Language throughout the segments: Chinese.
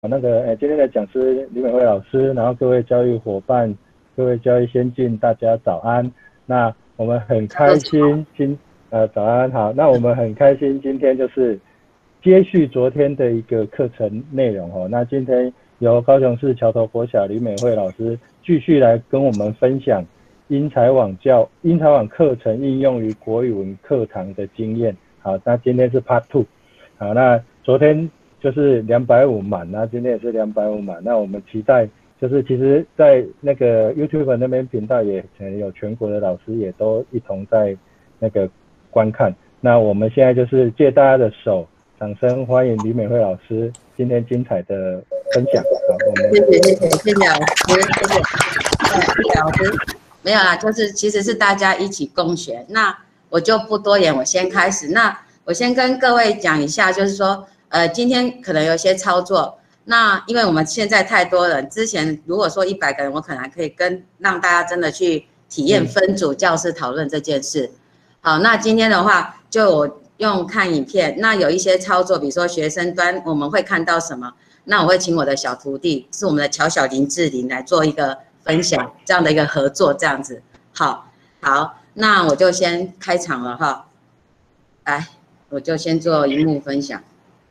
今天的讲师李美惠老师，然后各位教育伙伴，各位教育先进，大家早安。那我们很开心早安好。那我们很开心今天就是接续昨天的一个课程内容哦。那今天由高雄市桥头国小李美惠老师继续来跟我们分享英才网课程应用于国语文课堂的经验。好，那今天是 Part 2。好，那昨天就是250满，那今天也是250满。那我们期待就是其实在那个 YouTube 那边频道也有全国的老师也都一同在那个观看。那我们现在就是借大家的手，掌声欢迎李美惠老师今天精彩的分享。好，我们谢谢老师，谢谢老师。没有啦，就是其实是大家一起共学。那我就不多言，我先开始。那我先跟各位讲一下，就是说。今天可能有些操作，那因为我们现在太多人，之前如果说100个人，我可能还可以让大家真的去体验分组教室讨论这件事。好，那今天的话就我用看影片，那有一些操作，比如说学生端我们会看到什么，那我会请我的小徒弟，是我们的乔小林志玲来做一个分享，这样的一个合作，这样子。好，那我就先开场了哈，来，我就先做荧幕分享。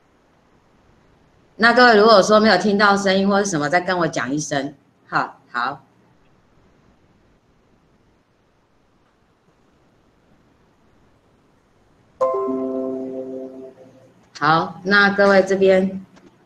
那各位如果说没有听到声音或是什么，再跟我讲一声。好。好，那各位这边，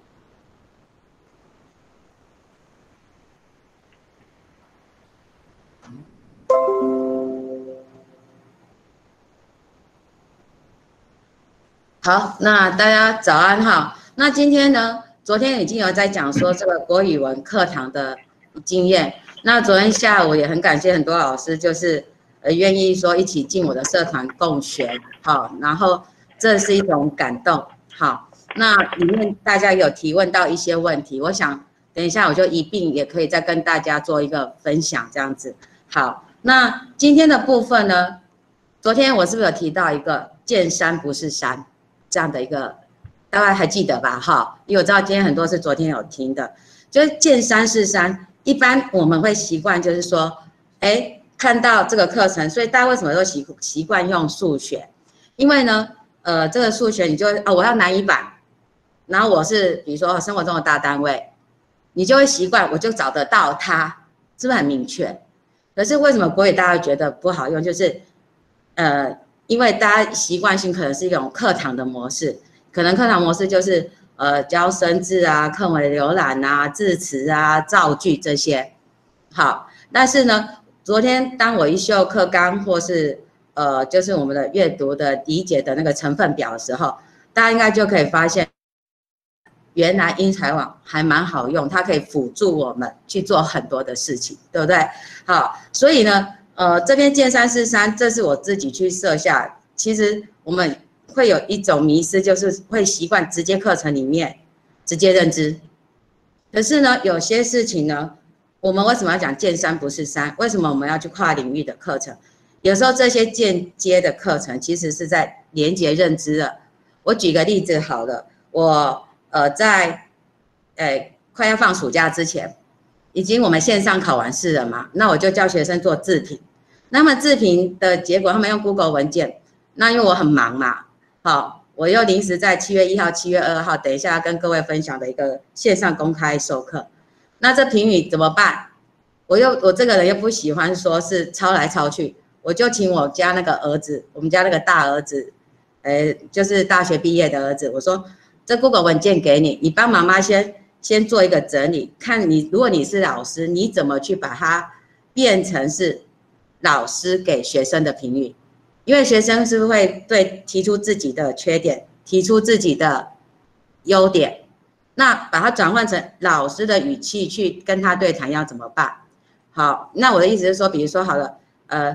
好，那大家早安哈。那今天呢，昨天已经有在讲说这个国语文课堂的经验。那昨天下午也很感谢很多老师，就是愿意说一起进我的社团共学，好，然后这是一种感动，好，那里面大家有提问到一些问题，我想等一下我就一并也可以再跟大家做一个分享，这样子。好，那今天的部分呢，昨天我是不是有提到一个见山不是山这样的一个？大家还记得吧？哈，因为我知道今天很多是昨天有听的，就是见山是山。一般我们会习惯就是说，看到这个课程，所以大家为什么都习惯用数学？因为呢，这个数学你就我要南一版，然后我是比如说生活中的大单位，你就会习惯，我就找得到它，是不是很明确？可是为什么国语大家觉得不好用？就是因为大家习惯性可能是一种课堂的模式。可能课堂模式就是教生字啊、课文浏览啊、字词啊、造句这些。好，但是呢，昨天当我一秀课纲或是就是我们的阅读的理解的那个成分表的时候，大家应该就可以发现，原来英才网还蛮好用，它可以辅助我们去做很多的事情，对不对？好，所以呢，这边见山是山，这是我自己去设下。其实我们会有一种迷思，就是会习惯直接课程里面直接认知。可是呢，有些事情呢，我们为什么要讲见山不是山？为什么我们要去跨领域的课程？有时候这些间接的课程其实是在连接认知的。我举个例子好了，我在快要放暑假之前，已经我们线上考完试了嘛，那我就叫学生做自评。那么自评的结果，他们用 Google 文件，那因为我很忙嘛。好，我又临时在7月1号、7月2号，等一下要跟各位分享的一个线上公开授课。那这评语怎么办？我这个人又不喜欢说是抄来抄去，我就请我家那个儿子，我们家那个大儿子，就是大学毕业的儿子，我说这 Google 文件给你，你帮妈妈先做一个整理，看你如果你是老师，你怎么去把它变成是老师给学生的评语。因为学生是会提出自己的缺点，提出自己的优点，那把它转换成老师的语气去跟他对谈，要怎么办？好，那我的意思是说，比如说好了，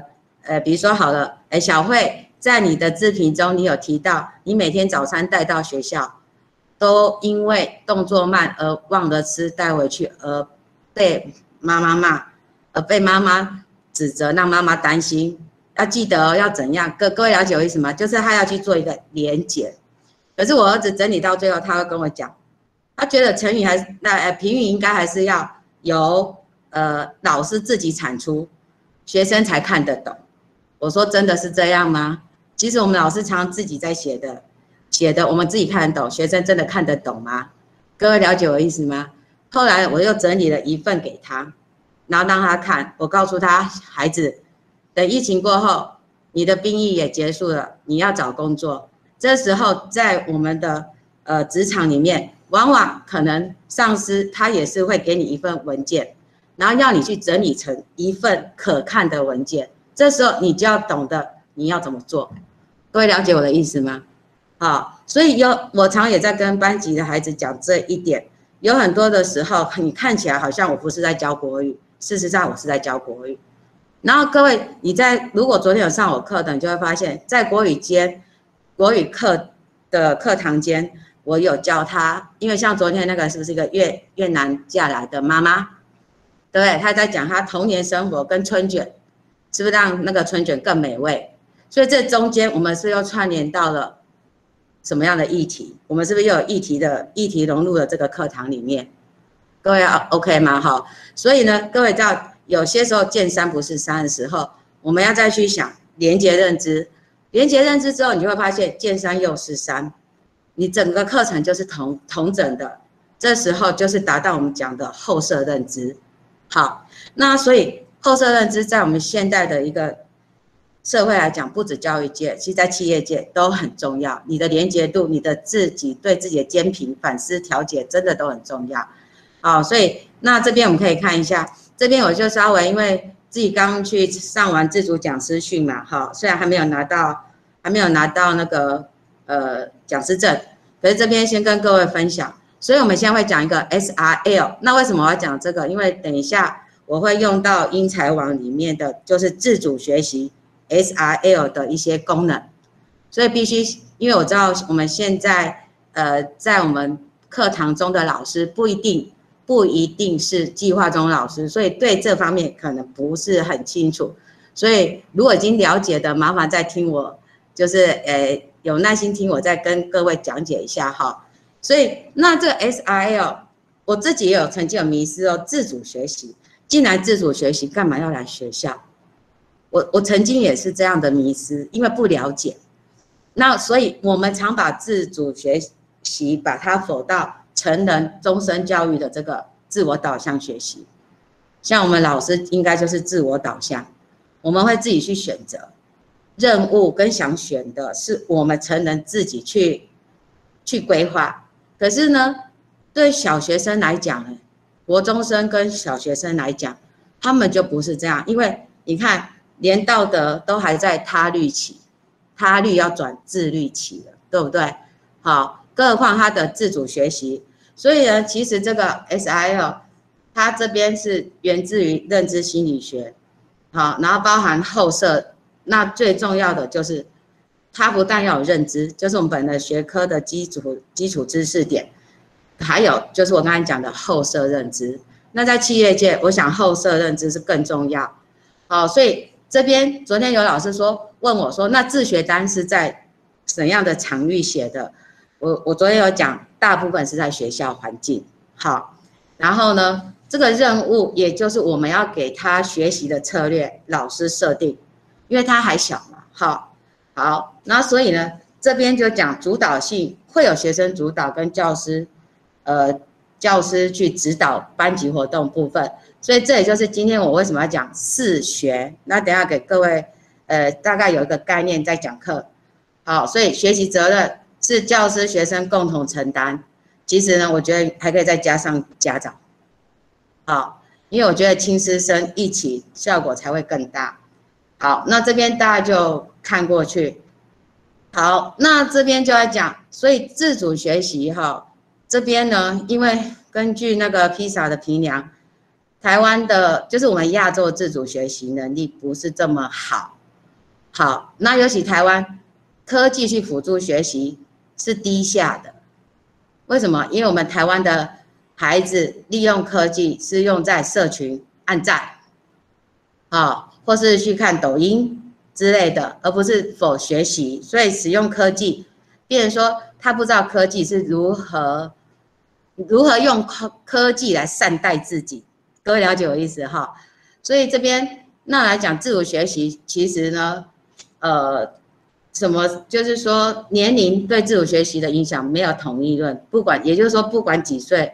小慧在你的自评中，你有提到你每天早餐带到学校，都因为动作慢而忘了吃带回去，而被妈妈骂，而被妈妈指责，让妈妈担心。要记得要怎样，各位了解我意思吗？就是他要去做一个连结。可是我儿子整理到最后，他会跟我讲， 他觉得成语评语应该还是要由老师自己产出，学生才看得懂。我说真的是这样吗？其实我们老师常常自己在写的我们自己看得懂，学生真的看得懂吗？各位了解我的意思吗？后来我又整理了一份给他，然后让他看，我告诉他，孩子，等疫情过后，你的兵役也结束了，你要找工作，这时候在我们的职场里面，往往可能上司他也是会给你一份文件，然后要你去整理成一份可看的文件，这时候你就要懂得你要怎么做。各位了解我的意思吗？好，所以我常也在跟班级的孩子讲这一点。有很多的时候，你看起来好像我不是在教国语，事实上我是在教国语。然后各位，如果昨天有上我课的，你就会发现，在国语课的课堂间，我有教他，因为像昨天那个是不是一个越南嫁来的妈妈，对不对？他在讲他童年生活跟春卷，是不是让那个春卷更美味？所以这中间我们是又串联到了什么样的议题？我们是不是又有议题融入了这个课堂里面？各位 OK 吗？好，所以呢，各位知道有些时候见山不是山的时候，我们要再去想连结认知，连结认知之后，你就会发现见山又是山，你整个课程就是同整的，这时候就是达到我们讲的后设认知。好，那所以后设认知在我们现代的一个社会来讲，不止教育界，其实在企业界都很重要。你的连结度，你的对自己的监评、反思、调节，真的都很重要。好，所以那这边我们可以看一下，这边我就稍微因为自己刚去上完自主讲师训嘛，好，虽然还没有拿到那个讲师证，可是这边先跟各位分享。所以我们现在会讲一个 SRL， 那为什么我要讲这个？因为等一下我会用到英才网里面的，就是自主学习 SRL 的一些功能，所以必须，因为我知道我们现在在我们课堂中的老师不一定是计划中老师，所以对这方面可能不是很清楚，所以如果已经了解的，麻烦再听我，就是有耐心听我再跟各位讲解一下哈。所以那这个 SRL 我自己也有曾经有迷思哦，自主学习，进来自主学习干嘛要来学校？我曾经也是这样的迷思，因为不了解。那所以我们常把自主学习把它否到成人终身教育的这个自我导向学习。像我们老师应该就是自我导向，我们会自己去选择任务，跟想选的是我们成人自己去规划。可是呢，对小学生来讲呢，国中生跟小学生来讲，他们就不是这样，因为你看，连道德都还在他律期，他律要转自律期了，对不对？好，更何况他的自主学习。所以呢，其实这个 SRL 它这边是源自于认知心理学，好，然后包含后设，那最重要的就是它不但要有认知，就是我们本的学科的基础知识点，还有就是我刚才讲的后设认知。那在企业界，我想后设认知是更重要。好，所以这边昨天有老师问我说，那自学单是在怎样的场域写的？我昨天有讲，大部分是在学校环境。好，然后呢，这个任务也就是我们要给他学习的策略，老师设定，因为他还小嘛。好，那所以呢，这边就讲主导性，会有学生主导跟教师去指导班级活动部分。所以这也就是今天我为什么要讲4学。那等一下给各位大概有一个概念在讲课。好，所以学习责任是教师学生共同承担。其实呢，我觉得还可以再加上家长。好，因为我觉得亲师生一起效果才会更大。好，那这边大家就看过去。好，那这边就要讲，所以自主学习这边呢，因为根据那个PISA的评量，台湾的就是我们亚洲自主学习能力不是这么好。好，那尤其台湾科技去辅助学习是低下的。为什么？因为我们台湾的孩子利用科技是用在社群按赞，或是去看抖音之类的，而不是否学习。所以使用科技，变成说他不知道科技是如何如何用科技来善待自己，各位了解我意思哈？所以这边那来讲自主学习，其实呢，什么就是说年龄对自主学习的影响没有统一论，不管也就是说不管几岁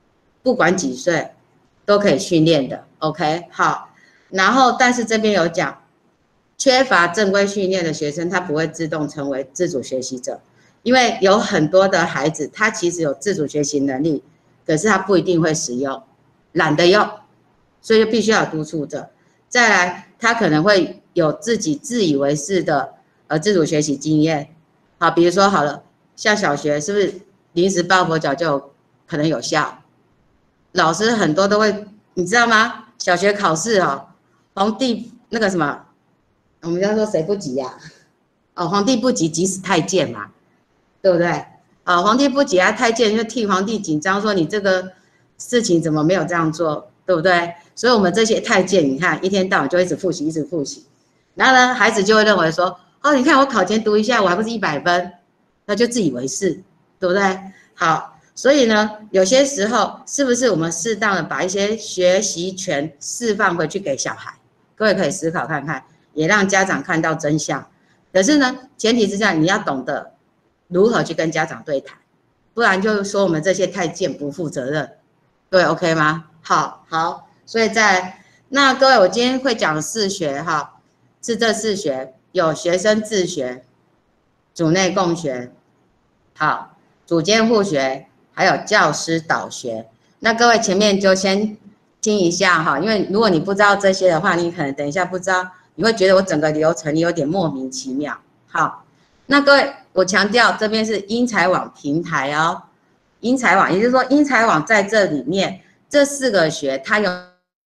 都可以训练的 ，OK 好。然后但是这边有讲，缺乏正规训练的学生，他不会自动成为自主学习者。因为有很多的孩子，他其实有自主学习能力，可是他不一定会使用，懒得用，所以就必须要有督促者。再来，他可能会有自己自以为是的自主学习经验。好，比如说好了，像小学是不是临时抱佛脚就可能有效？老师很多都会，你知道吗？小学考试皇帝那个什么，我们叫做谁不急呀？皇帝不急，急死太监嘛。对不对？皇帝不急啊，太监就替皇帝紧张，说你这个事情怎么没有这样做，对不对？所以我们这些太监，你看一天到晚就一直复习，然后呢，孩子就会认为说，你看我考前读一下，我还不是100分，那就自以为是，对不对？好，所以呢，有些时候是不是我们适当的把一些学习权释放回去给小孩？各位可以思考看看，也让家长看到真相。可是呢，前提之下你要懂得如何去跟家长对谈，不然就是说我们这些太监不负责任，对 OK 吗？好，所以那各位，我今天会讲4学是这4学，有学生自学、组内共学、组监互学，还有教师导学。那各位前面就先听一下因为如果你不知道这些的话，你可能等一下不知道，你会觉得我整个流程有点莫名其妙。好，那各位，我强调这边是英才网平台英才网，也就是说英才网在这里面这4个学它有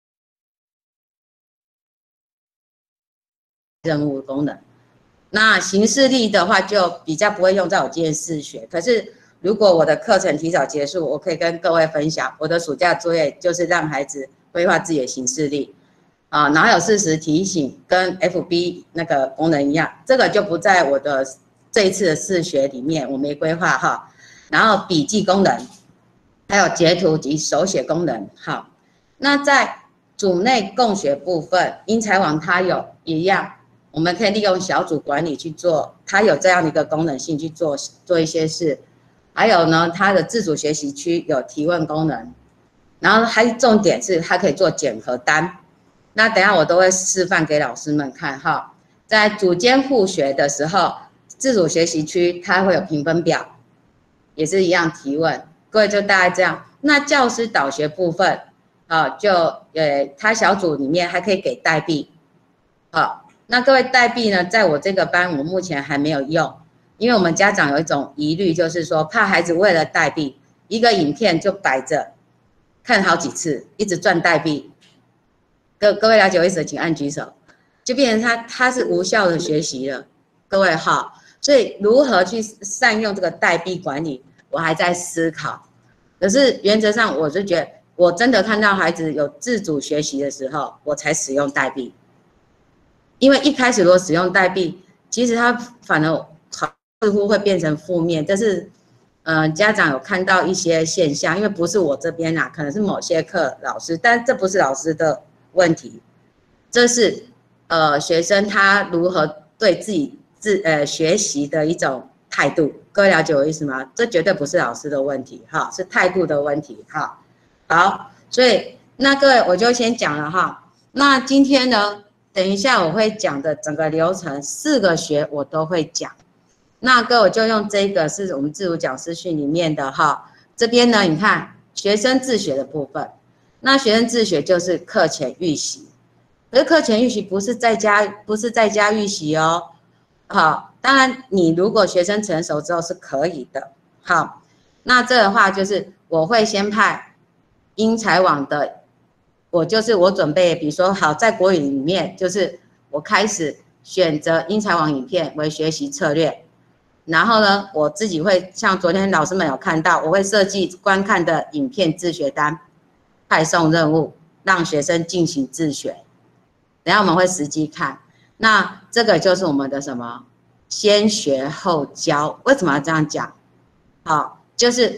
任务功能。那行事历的话就比较不会用在我今天4学，可是如果我的课程提早结束，我可以跟各位分享我的暑假作业就是让孩子规划自己的行事历然后有40提醒跟 FB 那个功能一样，这个就不在我的这一次的4学里面，我没规划然后笔记功能，还有截图及手写功能那在组内共学部分，英才网它有一样，我们可以利用小组管理去做，它有这样的一个功能性去做一些事。还有呢，它的自主学习区有提问功能，然后还重点是它可以做检核单。那等一下我都会示范给老师们看在组监互学的时候，自主学习区它会有评分表，也是一样提问，各位就大概这样。那教师导学部分它小组里面还可以给代币那各位代币呢，在我这个班我目前还没有用，因为我们家长有一种疑虑，就是说怕孩子为了代币，一个影片就摆着看好几次，一直赚代币。各位了解我意思，请按举手，就变成他是无效的学习了。各位所以如何去善用这个代币管理，我还在思考。可是原则上，我就觉得我真的看到孩子有自主学习的时候，我才使用代币。因为一开始如果使用代币，其实它反而似乎会变成负面。这是家长有看到一些现象，因为不是我这边可能是某些课老师，但这不是老师的问题，这是学生他如何对自己学习的一种态度。各位了解我意思吗？这绝对不是老师的问题是态度的问题好，所以那各位我就先讲了那今天呢，等一下我会讲的整个流程4个学我都会讲。那各位我就用这个是我们自主讲师训里面的这边呢，你看学生自学的部分。那学生自学就是课前预习，可是课前预习不是在家预习当然你如果学生成熟之后是可以的那这的话就是我会先派英才网的，我准备，比如说在国语里面，就是我开始选择英才网影片为学习策略，然后呢，我自己会像昨天老师们有看到，我会设计观看的影片自学单。派送任务，让学生进行自学。等一下我们会实际看。那这个就是我们的什么？先学后教。为什么要这样讲？就是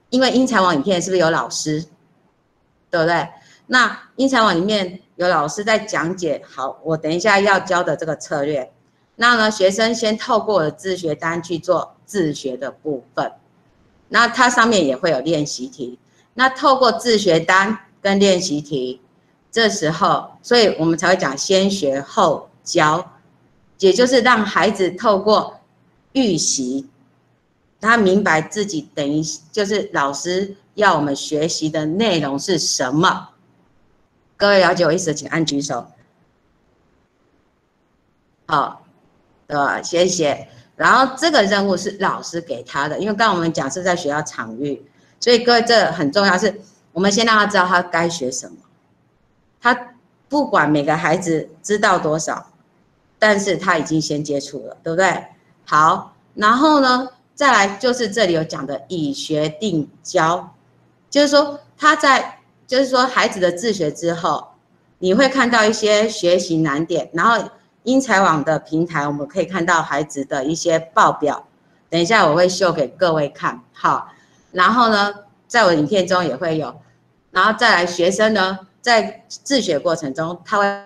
因为英才网影片是不是有老师，对不对？那英才网里面有老师在讲解，好，我等一下要教的这个策略。那呢，学生先透过我的自学单去做自学的部分，那它上面也会有练习题。那透过自学单跟练习题，这时候，所以我们才会讲先学后教，也就是让孩子透过预习，他明白自己等于就是老师要我们学习的内容是什么。各位了解我意思，请按举手。好，对吧？谢谢。然后这个任务是老师给他的，因为刚刚我们讲是在学校场域，所以各位这很重要，是我们先让他知道他该学什么。他不管每个孩子知道多少，但是他已经先接触了，对不对？好，然后呢，再来就是这里有讲的以学定教，就是说他在，就是说孩子的自学之后，你会看到一些学习难点，然后英才网的平台我们可以看到孩子的一些报表，等一下我会秀给各位看，好，然后呢，在我的影片中也会有，然后再来学生呢，在自学过程中，他会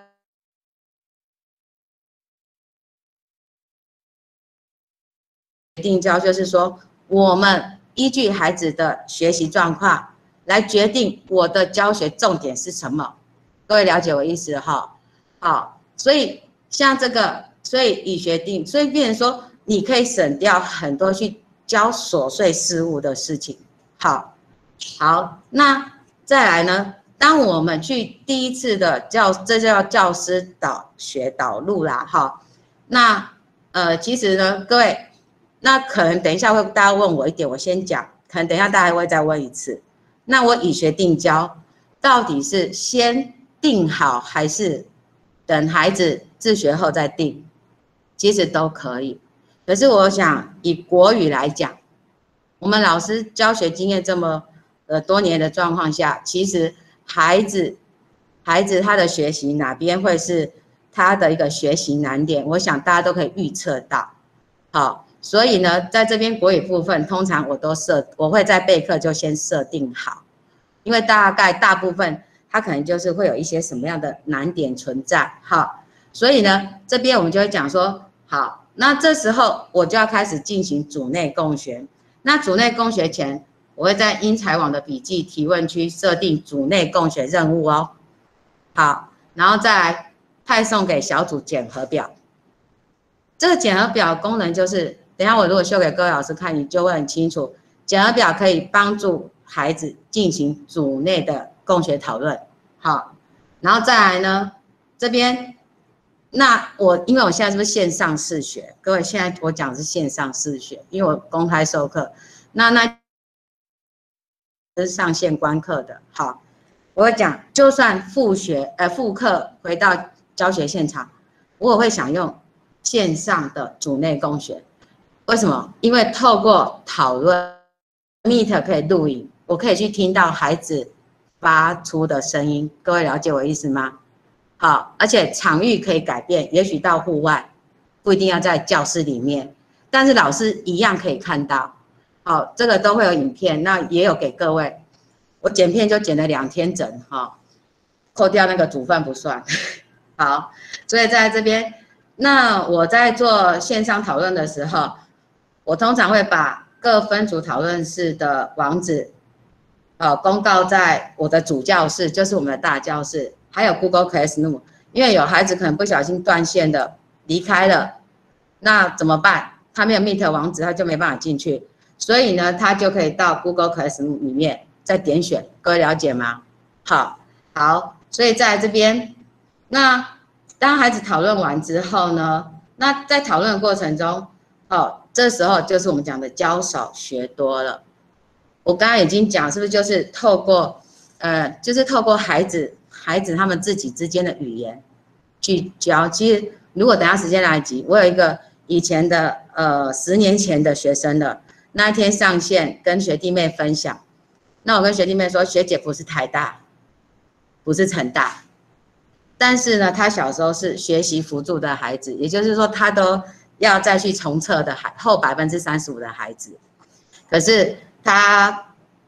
定教，就是说我们依据孩子的学习状况来决定我的教学重点是什么。各位了解我意思哈？好，所以像这个，所以以学定，所以变成说你可以省掉很多去教琐碎事物的事情。好，好，那再来呢？当我们去第一次的这叫教师导路啦，哈。那其实呢，各位，那可能等一下会大家问我一点，我先讲，可能等一下大家会再问一次。那我以学定教，到底是先定好还是等孩子自学后再定？其实都可以。可是我想以国语来讲，我们老师教学经验这么多年的状况下，其实孩子他的学习哪边会是他的一个学习难点，我想大家都可以预测到。好，所以呢，在这边国语部分，通常我会在备课就先设定好，因为大部分它可能就是会有一些什么样的难点存在。好，所以呢，这边我们就会讲说，好，那这时候我就要开始进行组内共学。那组内共学前，我会在英才网的笔记提问区设定组内共学任务哦。好，然后再来派送给小组检核表。这个检核表功能就是，等一下我如果秀给各位老师看，你就会很清楚。检核表可以帮助孩子进行组内的共学讨论。好，然后再来呢，这边，那因为我现在是不是线上试学？各位，现在我讲的是线上试学，因为我公开授课，那是上线观课的。好，我会讲，就算复课回到教学现场，我也会想用线上的组内共学。为什么？因为透过讨论 ，Meet 可以录影，我可以去听到孩子发出的声音。各位了解我意思吗？好，而且场域可以改变，也许到户外，不一定要在教室里面，但是老师一样可以看到。好，这个都会有影片，那也有给各位。我剪片就剪了2天整，哈，扣掉那个煮饭不算。好，所以在这边，那我在做线上讨论的时候，我通常会把各分组讨论室的网址，公告在我的主教室，就是我们的大教室，还有 Google Classroom， 因为有孩子可能不小心断线的离开了，那怎么办？他没有 Meet 网址，他就没办法进去，所以呢，他就可以到 Google Classroom 里面再点选，各位了解吗？好，所以在这边，那当孩子讨论完之后呢，那在讨论的过程中，这时候就是我们讲的教少学多了。我刚刚已经讲，是不是就是透过孩子他们自己之间的语言去教。其实如果等下时间来及，我有一个以前的10年前的学生的，那一天上线跟学弟妹分享，那我跟学弟妹说，学姐不是台大，不是成大，但是呢，他小时候是学习辅助的孩子，也就是说他都要再去重测的后35%的孩子，可是他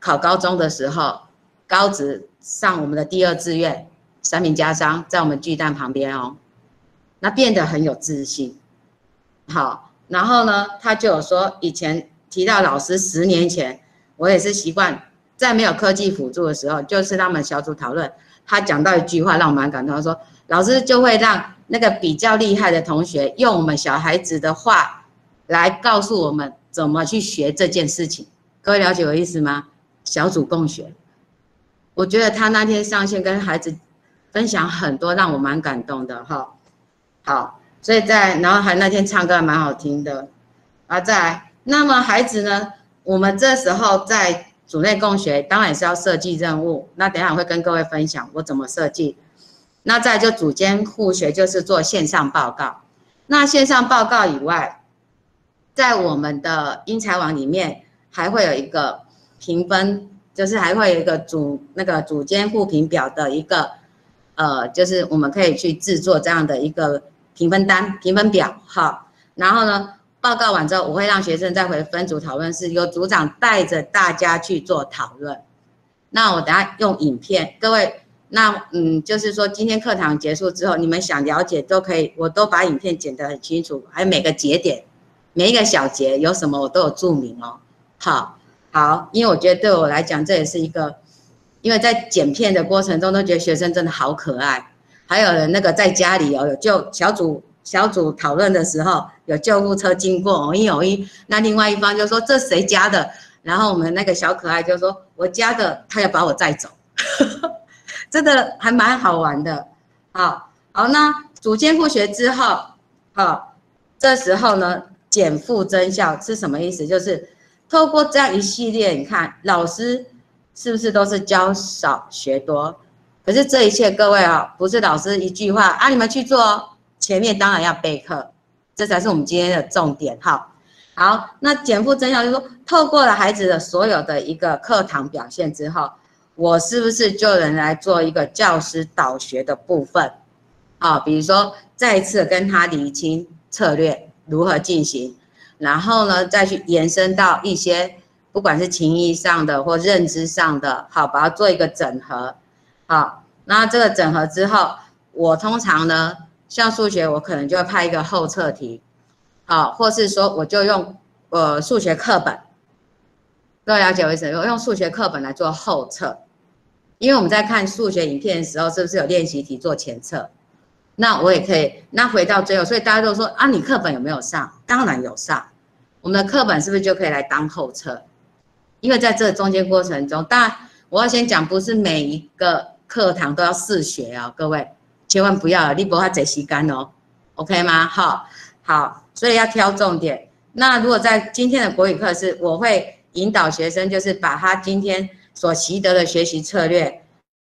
考高中的时候，高职上我们的第2志愿，三民家商在我们巨蛋旁边哦，那变得很有自信。好，然后呢，他就有说，以前提到老师10年前，我也是习惯在没有科技辅助的时候，就是他们小组讨论，他讲到一句话让我蛮感动，他说老师就会让那个比较厉害的同学用我们小孩子的话来告诉我们怎么去学这件事情。各位了解我的意思吗？小组共学，我觉得他那天上线跟孩子分享很多，让我蛮感动的哈。好，所以然后还那天唱歌还蛮好听的啊。再来，那么孩子呢，我们这时候在组内共学，当然也是要设计任务。那等一下我会跟各位分享我怎么设计。那再来就组间互学，就是做线上报告。那线上报告以外，在我们的英才网里面还会有一个评分，就是还会有一个组间互评表的一个就是我们可以去制作这样的一个评分表哈。然后呢，报告完之后，我会让学生再回分组讨论室，由组长带着大家去做讨论。那我等下用影片，各位。那就是说今天课堂结束之后，你们想了解都可以，我都把影片剪得很清楚，还有每个节点，每一个小节有什么我都有注明哦。好，因为我觉得对我来讲这也是一个，因为在剪片的过程中都觉得学生真的好可爱，还有人那个在家里哦，有小组讨论的时候，有救护车经过，偶一，那另外一方就说这谁家的，然后我们那个小可爱就说我家的，他要把我载走。真的还蛮好玩的。好，那组间互学之后，这时候呢，减负增效是什么意思？就是透过这样一系列，你看老师是不是都是教少学多？可是这一切各位不是老师一句话啊，你们去做哦，前面当然要备课，这才是我们今天的重点。好，那减负增效就是说，透过了孩子的所有的一个课堂表现之后。我是不是就能来做一个教师导学的部分？比如说再一次跟他厘清策略如何进行，然后呢再去延伸到一些不管是情谊上的或认知上的，把它做一个整合。那这个整合之后，我通常呢，像数学我可能就会派一个后测题，或是说我就用数学课本。各位了解我意思？我用数学课本来做后测。因为我们在看数学影片的时候，是不是有练习题做前测？那我也可以，那回到最后，所以大家都说啊，你课本有没有上？当然有上。我们的课本是不是就可以来当后测？因为在这中间过程中，当然我要先讲，不是每一个课堂都要试学哦，各位千万不要，你不要坐时间哦 ，OK 吗？好，所以要挑重点。那如果在今天的国语课是，我会引导学生，就是把他今天所习得的学习策略，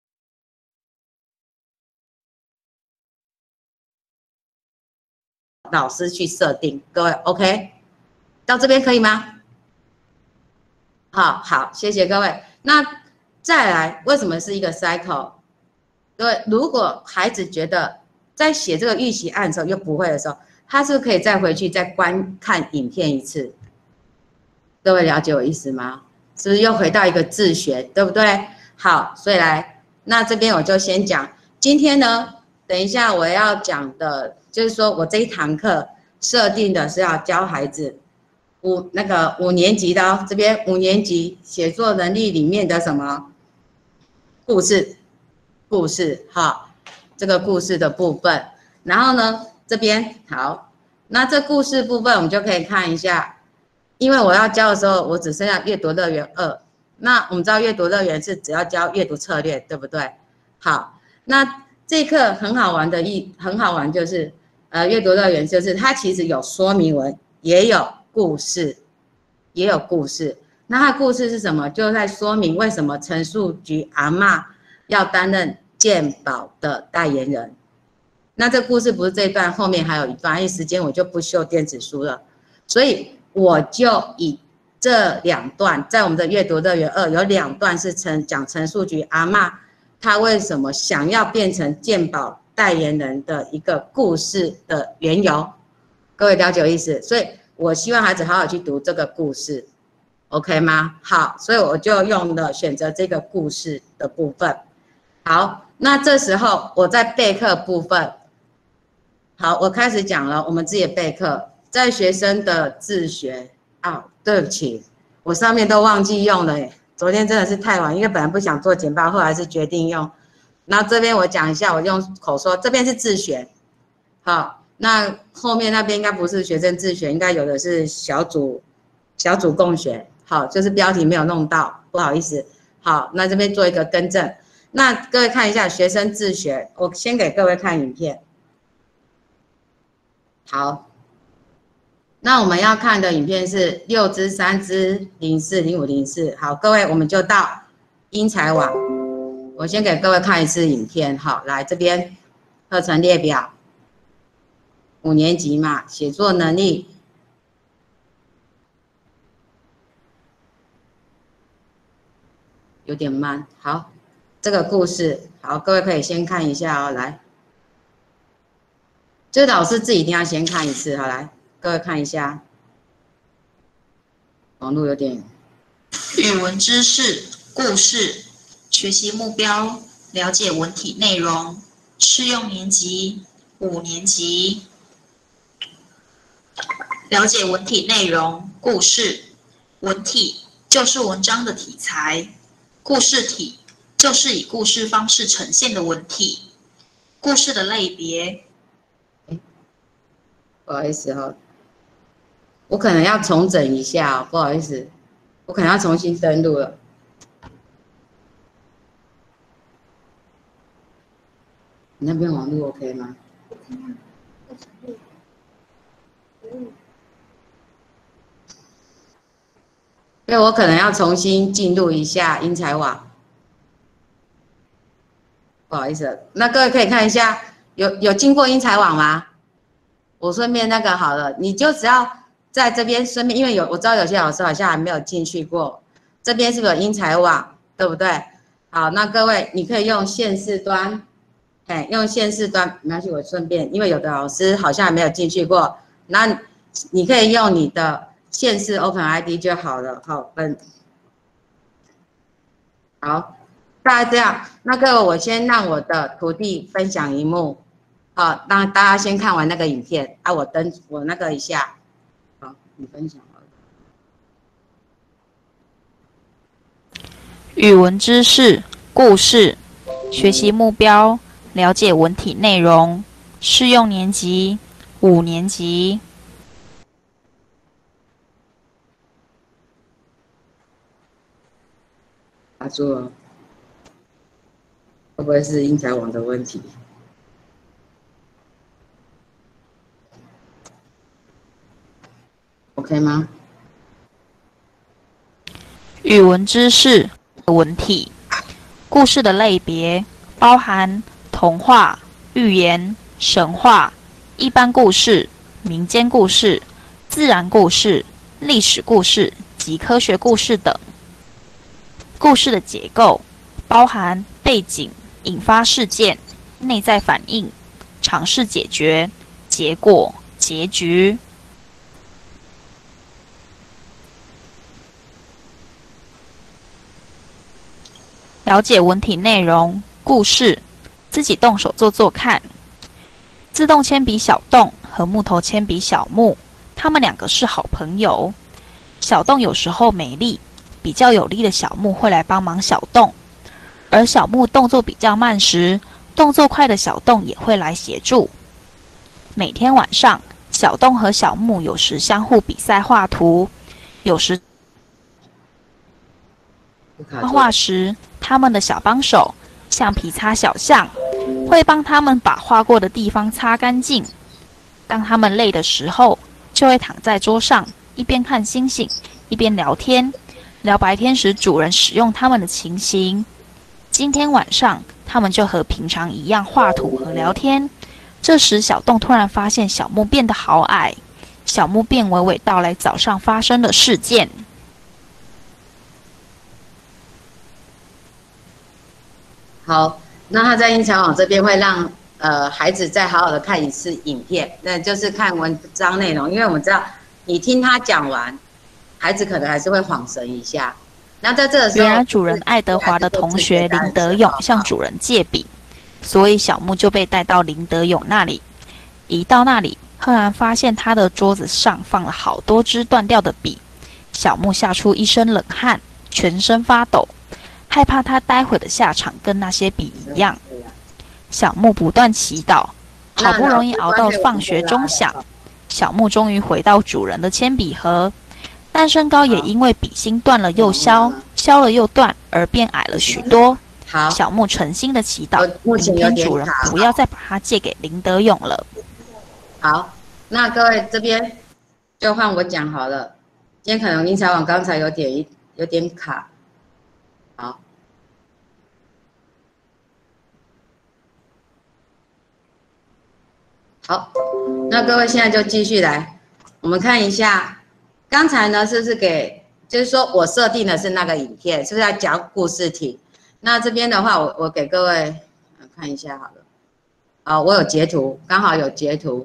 老师去设定。各位 OK， 到这边可以吗？好，谢谢各位。那再来，为什么是一个 cycle？ 各位，如果孩子觉得在写这个预习案的时候又不会的时候，他是不是可以再回去再观看影片一次？各位了解我意思吗？是不是又回到一个自学，对不对？好，所以来，那这边我就先讲。今天呢，等一下我要讲的，就是说我这一堂课设定的是要教孩子5年级的哦，这边5年级写作能力里面的什么故事，这个故事的部分。然后呢，这边好，那这故事部分我们就可以看一下。因为我要教的时候，我只剩下阅读乐园2。那我们知道阅读乐园是只要教阅读策略，对不对？好，那这一课很好玩就是阅读乐园就是它其实有说明文，也有故事。那它的故事是什么？就在说明为什么陈树菊阿嬷要担任健保的代言人。那这故事不是这一段，后面还有一段，因为时间我就不秀电子书了，所以我就以这2段，在我们的阅读乐园2有2段是讲陈树菊阿嬷她为什么想要变成健保代言人的一个故事的缘由。各位了解我意思？所以我希望孩子好好去读这个故事 OK 吗？好，所以我就选择这个故事的部分。好，那这时候我在备课部分，好，我开始讲了，我们自己的备课，在学生的自学啊，对不起，我上面都忘记用了耶，昨天真的是太晚，因为本来不想做简报，后来是决定用。然后这边我讲一下，我用口说，这边是自学，好，那后面那边应该不是学生自学，应该有的是小组共学，好，就是标题没有弄到，不好意思，好，那这边做一个更正。那各位看一下学生自学，我先给各位看影片。好，那我们要看的影片是6支3支04、05、04。好，各位我们就到英才网，我先给各位看一次影片。好，来这边课程列表，5年级嘛，写作能力。有点慢，好，这个故事，好，各位可以先看一下哦，来。这老师自己一定要先看一次，好来，各位看一下，网络有点。 语文知识、故事、学习目标、了解文体内容，适用年级、5年级。了解文体内容，故事，文体就是文章的题材，故事体就是以故事方式呈现的文体，故事的类别。 不好意思哦，我可能要重整一下哦，不好意思，我可能要重新登录了。你那边网络 OK 吗？因为我可能要重新进入一下英才网，不好意思，那各位可以看一下，有经过英才网吗？我顺便那个好了，你就只要在这边顺便，因为我知道有些老师好像还没有进去过，这边是不是有英才网，对不对？好，那各位你可以用县市端，用县市端，没关系，我顺便，因为有的老师好像还没有进去过，那你可以用你的县市 Open ID 就好了，好，好，大概这样。那各位，我先让我的徒弟分享荧幕。好，让大家先看完那个影片啊，我那个一下，好，你分享好了。 语文知识、故事、学习目标、了解文体内容，适用年级、5年级。 打住了，会不会是英才网的问题？OK 吗？ 语文知识、文体、故事的类别包含童话、寓言、神话、一般故事、民间故事、自然故事、历史故事及科学故事等。故事的结构包含背景、引发事件、内在反应、尝试解决、结果、结局。了解文体内容，故事，自己动手做做看。自动铅笔小洞和木头铅笔小木，他们两个是好朋友。小洞有时候没力，比较有力的小木会来帮忙小洞，而小木动作比较慢时，动作快的小洞也会来协助。每天晚上，小洞和小木有时相互比赛画图，有时画画时，他们的小帮手橡皮擦小象会帮他们把画过的地方擦干净。当他们累的时候，就会躺在桌上，一边看星星，一边聊天，聊白天时主人使用它们的情形。今天晚上，他们就和平常一样画图和聊天。这时，小洞突然发现小木变得好矮，小木便娓娓道来早上发生的事件。 好，那他在英才网这边会让孩子再好好的看一次影片，那就是看文章内容，因为我们知道你听他讲完， 孩子可能还是会晃神一下。那在这个时候， 原来主人爱德华的同学林德勇向主人借笔，所以小木就被带到林德勇那里。一到那里，赫然发现他的桌子上放了好多支断掉的笔。小木吓出一身冷汗，全身发抖，害怕他待会的下场跟那些笔一样。小木不断祈祷，好不容易熬到放学钟响，小木终于回到主人的铅笔盒。但身高也因为笔芯断了又削，削了又断而变矮了许多。 好， 小木诚心的祈祷，明天主人不要再把它借给林德勇了。 好，那各位这边就换我讲好了。今天可能林采网刚才有点卡。好，好，那各位现在就继续来，我们看一下。刚才呢，是不是就是说我设定的是那个影片，是不是要讲故事体？那这边的话，我给各位看一下好了。我有截图，刚好有截图。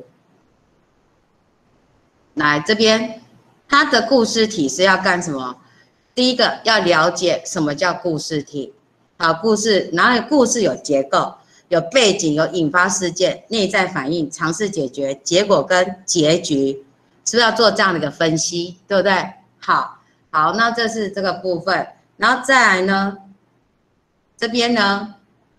来这边，它的故事体是要干什么？第一个要了解什么叫故事体。好，故事，然后故事有结构、有背景、有引发事件、内在反应、尝试解决、结果跟结局。是不是要做这样的一个分析，对不对？好，那这是这个部分，然后再来呢，这边呢，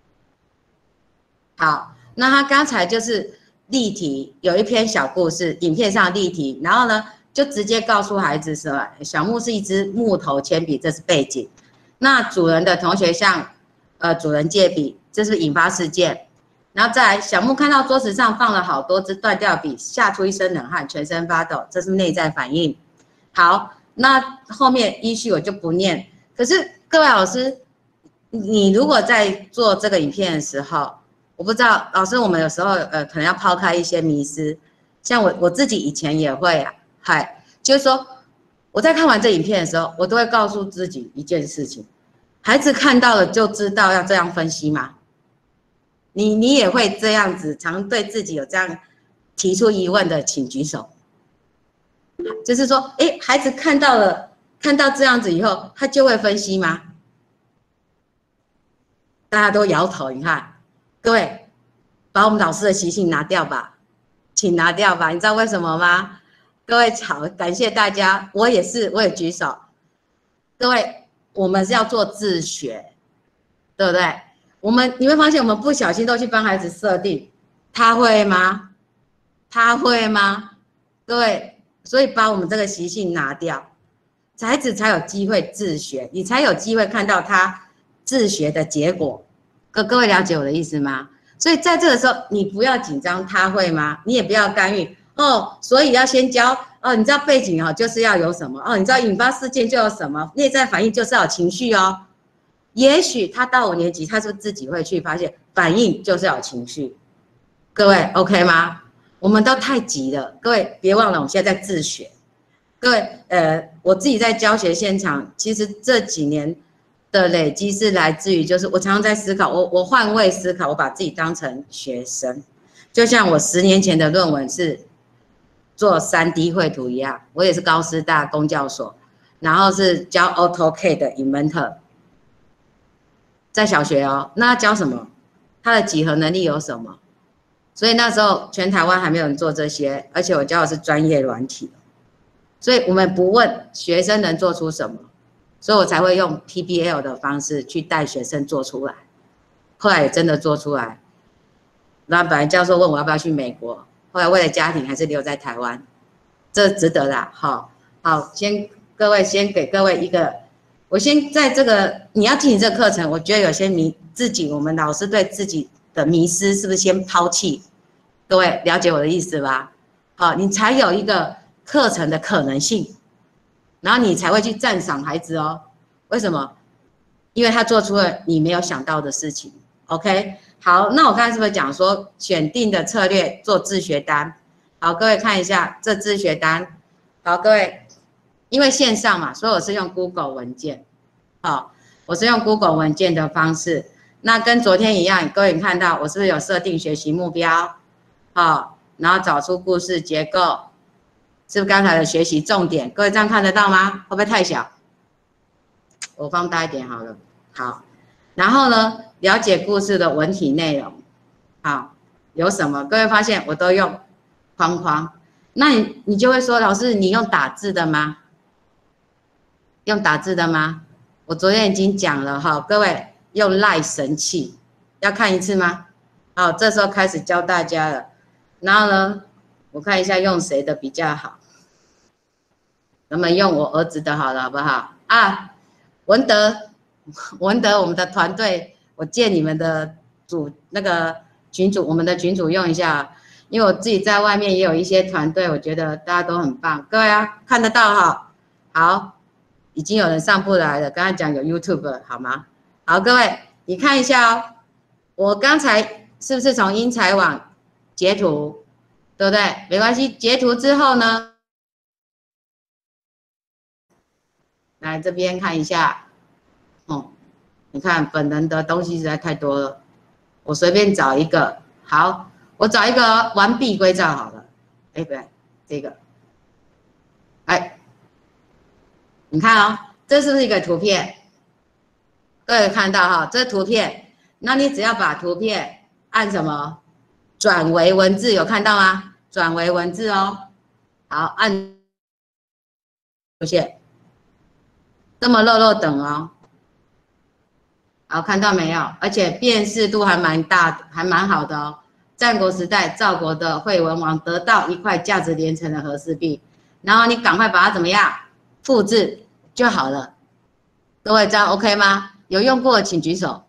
好，那他刚才就是例题，有一篇小故事，影片上例题，然后呢，就直接告诉孩子说，小木是一支木头铅笔，这是背景。那主人的同学向主人借笔，这是引发事件。然后再来，小木看到桌子上放了好多支断掉笔，吓出一身冷汗，全身发抖，这是内在反应。好，那后面依序我就不念。可是各位老师，你如果在做这个影片的时候，我不知道老师，我们有时候可能要抛开一些迷思，像我自己以前也会就是说我在看完这影片的时候，我都会告诉自己一件事情：孩子看到了就知道要这样分析吗？你也会这样子，常对自己有这样提出疑问的，请举手。就是说，孩子看到这样子以后，他就会分析吗？大家都摇头。你看，各位，把我们老师的习性拿掉吧，请拿掉吧。你知道为什么吗？各位好，感谢大家，我也举手。各位，我们是要做自学，对不对？你会发现，我们不小心都去帮孩子设定，他会吗？对，所以把我们这个习性拿掉，孩子才有机会自学，你才有机会看到他自学的结果。各位了解我的意思吗？所以在这个时候，你不要紧张，他会吗？你也不要干预所以要先教你知道背景就是要有什么你知道引发事件就有什么，内在反应就是要有情绪也许他到5年级，他就自己会去发现，反应就是要有情绪。各位 OK 吗？我们都太急了，各位别忘了，我们现在在自学。各位，我自己在教学现场，其实这几年的累积是来自于，就是我常常在思考，我换位思考，我把自己当成学生，就像我10年前的论文是做3D 绘图一样，我也是高师大公教所，然后是教 AutoCAD 的 Inventor。在小学那教什么？他的几何能力有什么？所以那时候全台湾还没有人做这些，而且我教的是专业软体，所以我们不问学生能做出什么，所以我才会用 PBL 的方式去带学生做出来，后来也真的做出来。那本来教授问我要不要去美国，后来为了家庭还是留在台湾，这值得啦。好，各位先给各位一个。我先在这个你要进行这个课程，我觉得有些我们老师对自己的迷思是不是先抛弃？各位了解我的意思吧？好，你才有一个课程的可能性，然后你才会去赞赏孩子为什么？因为他做出了你没有想到的事情。OK， 好，那我刚才是不是讲说选定的策略做自学单？好，各位看一下这自学单。好，各位。因为线上嘛，所以我是用 Google 文件，我是用 Google 文件的方式。那跟昨天一样，各位你看到我是不是有设定学习目标，然后找出故事结构， 是不是刚才的学习重点？各位这样看得到吗？会不会太小？我放大一点好了。好，然后呢，了解故事的文体内容。好，有什么？各位发现我都用框框。那你就会说，老师，你用打字的吗？用打字的吗？我昨天已经讲了哈，各位用赖神器，要看一次吗？好，这时候开始教大家了。然后呢，我看一下用谁的比较好。那么用我儿子的好了，好不好？啊，文德，我们的团队，我借你们的那个群组，我们的群组用一下，因为我自己在外面也有一些团队，我觉得大家都很棒。各位啊，看得到哈？好，已经有人上不来了，刚才讲有 YouTube 好吗？好，各位你看一下哦，我刚才是不是从英才网截图，对不对？没关系，截图之后呢，来这边看一下，哦，你看本人的东西实在太多了，我随便找一个，好，我找一个完璧归赵好了，哎，不对，这个，哎，你看哦，这是不是一个图片？各位看到哈，这图片，那你只要把图片按什么转为文字，有看到吗？转为文字哦，好，按出现。这么漏等哦，好，看到没有？而且辨识度还蛮大的，还蛮好的哦。战国时代，赵国的惠文王得到一块价值连城的和氏璧，然后你赶快把它怎么样复制就好了。各位这样 OK 吗？有用过的请举手。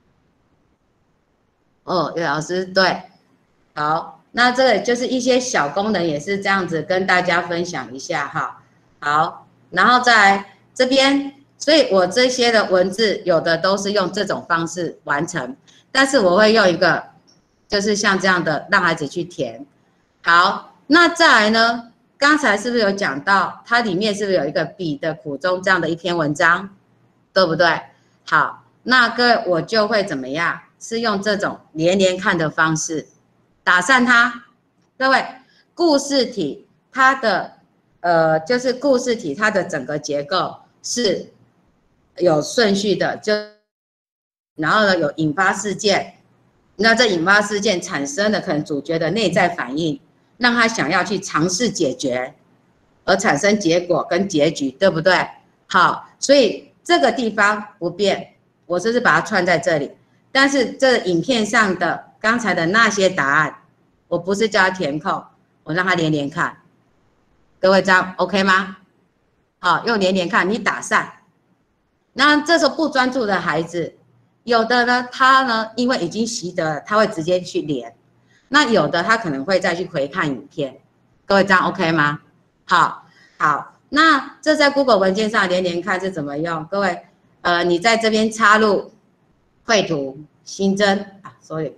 哦，叶老师对，好，那这个就是一些小功能，也是这样子跟大家分享一下哈。好，然后再来。这边，所以我这些的文字有的都是用这种方式完成，但是我会用一个，就是像这样的让孩子去填。好，那再来呢？刚才是不是有讲到，它里面是不是有一个彼得苦衷这样的一篇文章，对不对？好，那各位我就会怎么样？是用这种连连看的方式打散它。各位，故事体它的就是故事体它的整个结构。是有顺序的，然后呢有引发事件，那这引发事件产生的可能主角的内在反应，让他想要去尝试解决，而产生结果跟结局，对不对？好，所以这个地方不变，我就是把它串在这里，但是这影片上的刚才的那些答案，我不是叫他填空，我让他连连看，各位这样 OK 吗？好，用连连看，你打散。那这时候不专注的孩子，有的呢，他呢，因为已经习得了，他会直接去连。那有的他可能会再去回看影片。各位这样 OK 吗？好，好，那这在 Google 文件上连连看是怎么用？各位，你在这边插入绘图新增啊 ，sorry，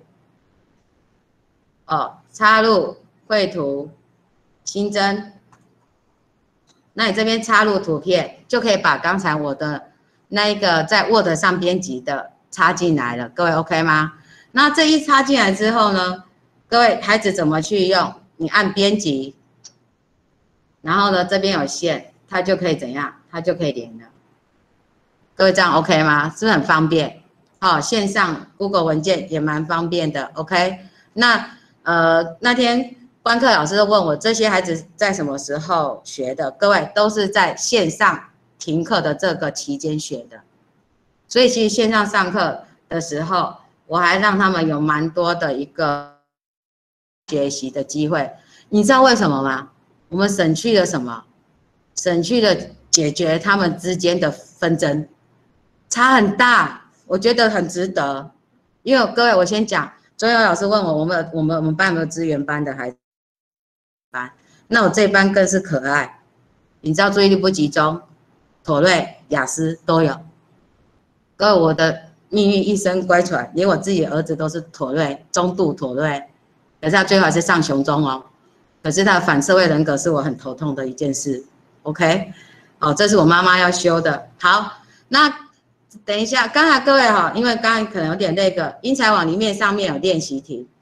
哦，插入绘图新增。那你这边插入图片，就可以把刚才我的那一个在 Word 上编辑的插进来了，各位 OK 吗？那这一插进来之后呢，各位孩子怎么去用？你按编辑，然后呢这边有线，它就可以怎样？它就可以连了。各位这样 OK 吗？是不是很方便？哦，线上 Google 文件也蛮方便的 ，OK？ 那那天。观课老师都问我这些孩子在什么时候学的？各位都是在线上停课的这个期间学的，所以其实线上上课的时候，我还让他们有蛮多的一个学习的机会。你知道为什么吗？我们省去了什么？省去了解决他们之间的纷争，差很大，我觉得很值得。因为各位，我先讲，昨天有老师问我们班有没有资源班的孩子。那我这一班更是可爱，你知道注意力不集中、妥瑞、雅思都有。各位，我的命运一生乖舛，连我自己的儿子都是妥瑞，中度妥瑞，可是他最后还是上雄中哦。可是他的反社会人格是我很头痛的一件事。OK， 哦，这是我妈妈要修的。好，那等一下，刚才各位哈，因为刚才可能有点那个英才网里面上面有练习题。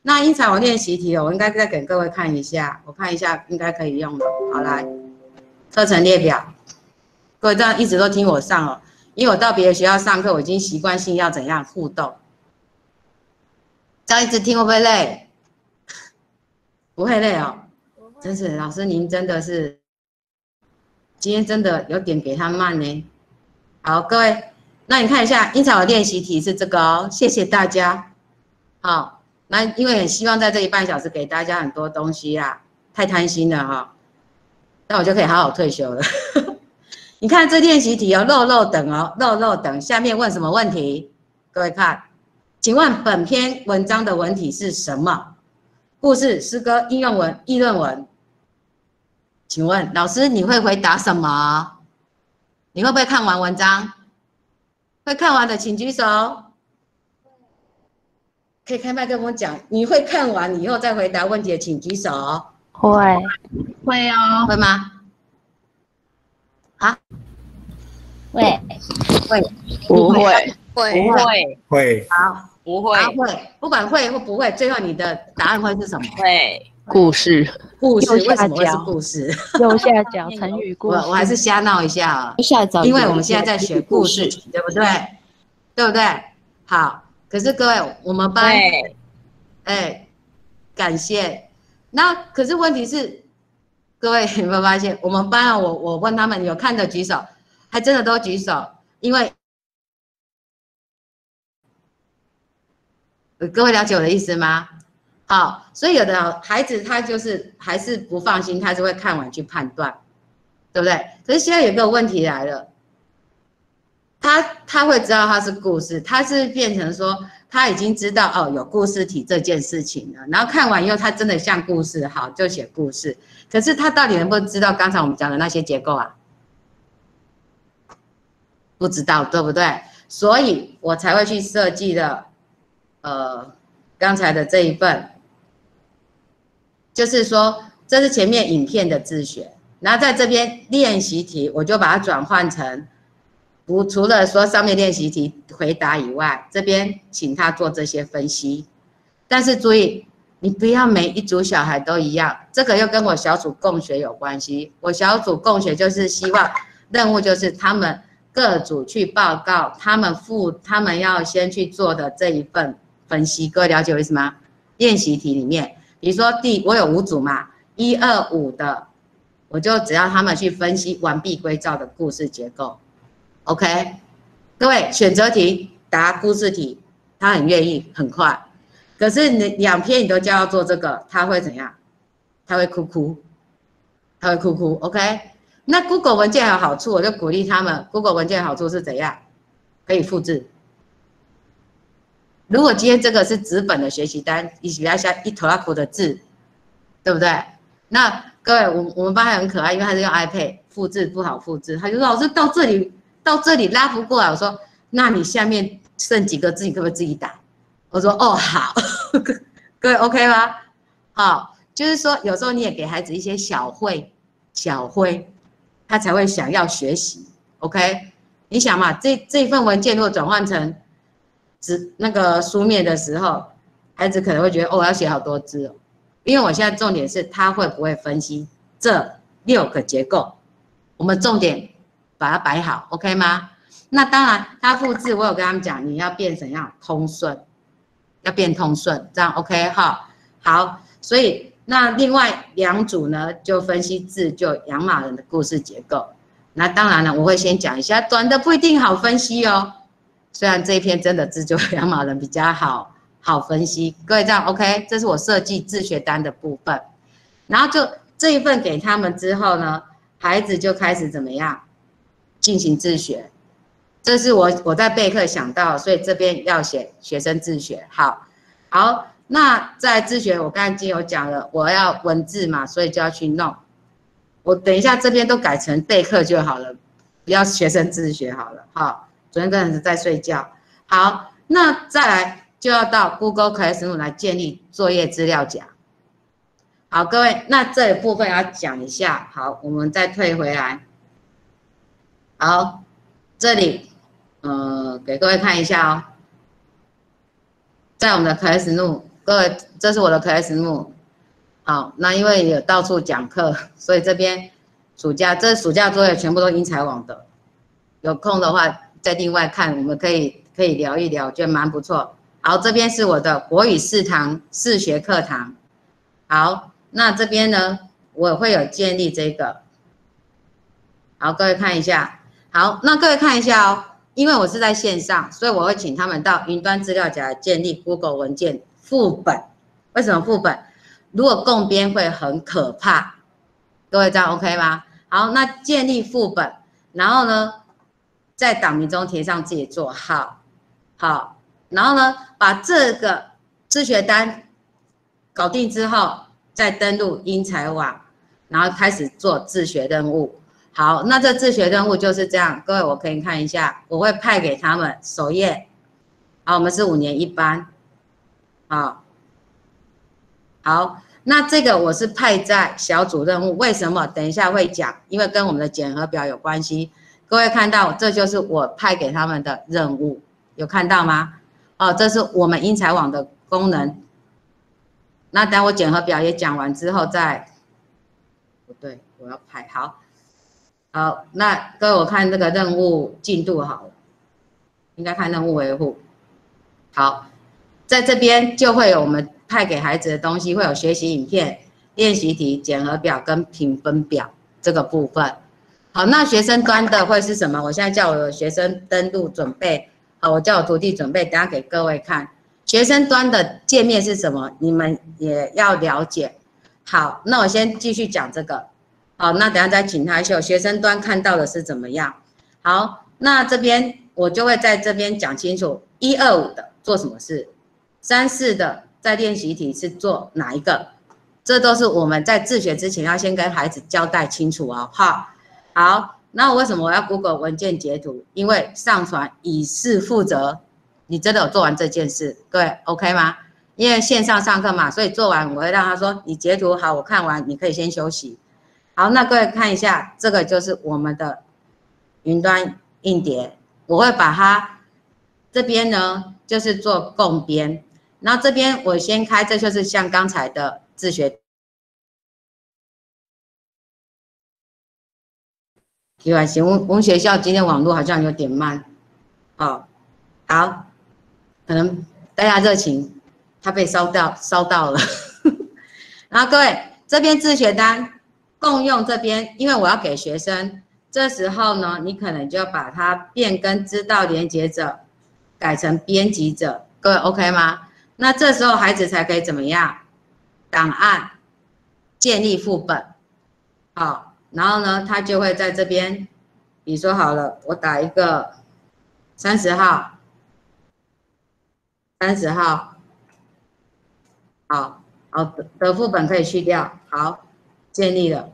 那因材我练习题我应该再给各位看一下，我看一下应该可以用了。好，来，课程列表，各位这样一直都听我上哦，因为我到别的学校上课，我已经习惯性要怎样互动。这样一直听会不会累？不会累哦，真是老师您真的是今天真的有点给他慢呢。好，各位，那你看一下因材我练习题是这个哦，谢谢大家。好，那因为很希望在这1半小时给大家很多东西啦，太贪心了哈，那我就可以好好退休了。你看这练习题哦，漏等哦，漏等，下面问什么问题？各位看，请问本篇文章的文体是什么？故事、诗歌、应用文、议论文。请问老师你会回答什么？你会不会看完文章？会看完的请举手。可以开麦克风讲，你会看完以后再回答问题的请举手。 会， 会哦， 会吗？啊？ 会， 不会， 不会， 会好， 不会， 会，不管会或不会，最后你的答案会是什么？ 会，故事， 故事右下为什么会是角故事？ 右下角成语故事。 我还是瞎闹一下啊， 下载因为我们现在在学故事，对不对？对不对？好，可是各位，我们班， 对， 哎，感谢。那可是问题是，各位有没有发现，我们班啊，我问他们有看的举手，还真的都举手，因为各位了解我的意思吗？好，所以有的孩子他就是还是不放心，他就会看完去判断，对不对？可是现在有个问题来了，他会知道它是故事，他是变成说他已经知道哦有故事体这件事情了，然后看完以后他真的像故事，好就写故事。可是他到底能不能知道刚才我们讲的那些结构啊？不知道，对不对？所以我才会去设计的，刚才的这一份。就是说，这是前面影片的自学，然后在这边练习题，我就把它转换成，除了说上面练习题回答以外，这边请他做这些分析。但是注意，你不要每一组小孩都一样，这个又跟我小组共学有关系。我小组共学就是希望任务就是他们各组去报告，他们要先去做的这一份分析。各位了解我意思吗？练习题里面。比如说我有5组嘛，1、2、5的，我就只要他们去分析完璧归赵的故事结构 ，OK？ 各位选择题答故事题，他很愿意很快，可是你2篇你都叫他做这个，他会怎样？他会哭，他会哭 ，OK？ 那 Google 文件有好处，我就鼓励他们 ，Google 文件的好处是怎样？可以复制。如果今天这个是纸本的学习单，比较像一头拉苦的字，对不对？那各位，我们班还很可爱，因为他是用 iPad 复制不好复制，他就说老师到这里拉不过来，我说那你下面剩几个字，你可不可以自己打？我说哦好，各位 OK 吗？好，就是说有时候你也给孩子一些小慧，他才会想要学习 ，OK？ 你想嘛，这份文件如果转换成那个书面的时候，孩子可能会觉得哦，我要写好多字哦，因为我现在重点是他会不会分析这6个结构，我们重点把它摆好 ，OK 吗？那当然，他复制我有跟他们讲，你要变怎样通顺，要变通顺，这样 OK 哈。好，所以那另外2组呢，就分析字就养马人的故事结构。那当然了，我会先讲一下，短的不一定好分析哦。虽然这一篇真的字就养马人比较好分析，各位这样 OK？ 这是我设计自学单的部分，然后就这一份给他们之后呢，孩子就开始怎么样进行自学。这是我在备课想到，所以这边要写学生自学。好，那在自学我刚才已经有讲了，我要文字嘛，所以就要去弄。我等一下这边都改成备课就好了，不要学生自学好了。好。昨天跟孩子在睡觉，好，那再来就要到 Google Classroom 来建立作业资料夹。好，各位，那这一部分要讲一下。好，我们再退回来。好，这里给各位看一下哦，在我们的 Classroom 各位，这是我的 classroom。好，那因为有到处讲课，所以这边这暑假作业全部都英才网的。有空的话再另外看，我们可以聊一聊，觉得蛮不错。好，这边是我的国语4堂4学课堂。好，那这边呢，我会有建立这个。好，各位看一下。好，那各位看一下哦，因为我是在线上，所以我会请他们到云端资料夹建立 Google 文件副本。为什么副本？如果共编会很可怕，各位这样 OK 吗？好，那建立副本，然后呢，在档名中填上自己的座号，好，然后呢，把这个自学单搞定之后，再登录英才网，然后开始做自学任务。好，那这自学任务就是这样，各位我可以看一下，我会派给他们首页。好，我们是5年1班，好，那这个我是派在小组任务，为什么？等一下会讲，因为跟我们的检核表有关系。各位看到，这就是我派给他们的任务，有看到吗？哦，这是我们英才网的功能。那等我检核表也讲完之后再，不对，我要派好。好，那各位我看这个任务进度好了，应该看任务维护。好，在这边就会有我们派给孩子的东西，会有学习影片、练习题、检核表跟评分表这个部分。好，那学生端的会是什么？我现在叫我的学生登录准备，好，我叫我徒弟准备，等下给各位看。学生端的界面是什么？你们也要了解。好，那我先继续讲这个。好，那等下再请他秀学生端看到的是怎么样。好，那这边我就会在这边讲清楚，1、2、5的做什么事，3、4的在练习题是做哪一个，这都是我们在自学之前要先跟孩子交代清楚哦。好，那为什么我要 Google 文件截图？因为上传以示负责，你真的有做完这件事，各位 OK 吗？因为线上上课嘛，所以做完我会让他说你截图好，我看完你可以先休息。好，那各位看一下，这个就是我们的云端硬碟，我会把它这边呢就是做共编，然后这边我先开，这就是像刚才的自学。没关系，我们学校今天网络好像有点慢，好，可能大家热情，它被烧到了。然后各位这边自学单共用这边，因为我要给学生，这时候呢，你可能就要把它变更知道连结者改成编辑者，各位 OK 吗？那这时候孩子才可以怎么样？档案建立副本，好。然后呢，他就会在这边，比如说好了，我打一个30号，30号，好，的副本可以去掉，好，建立了，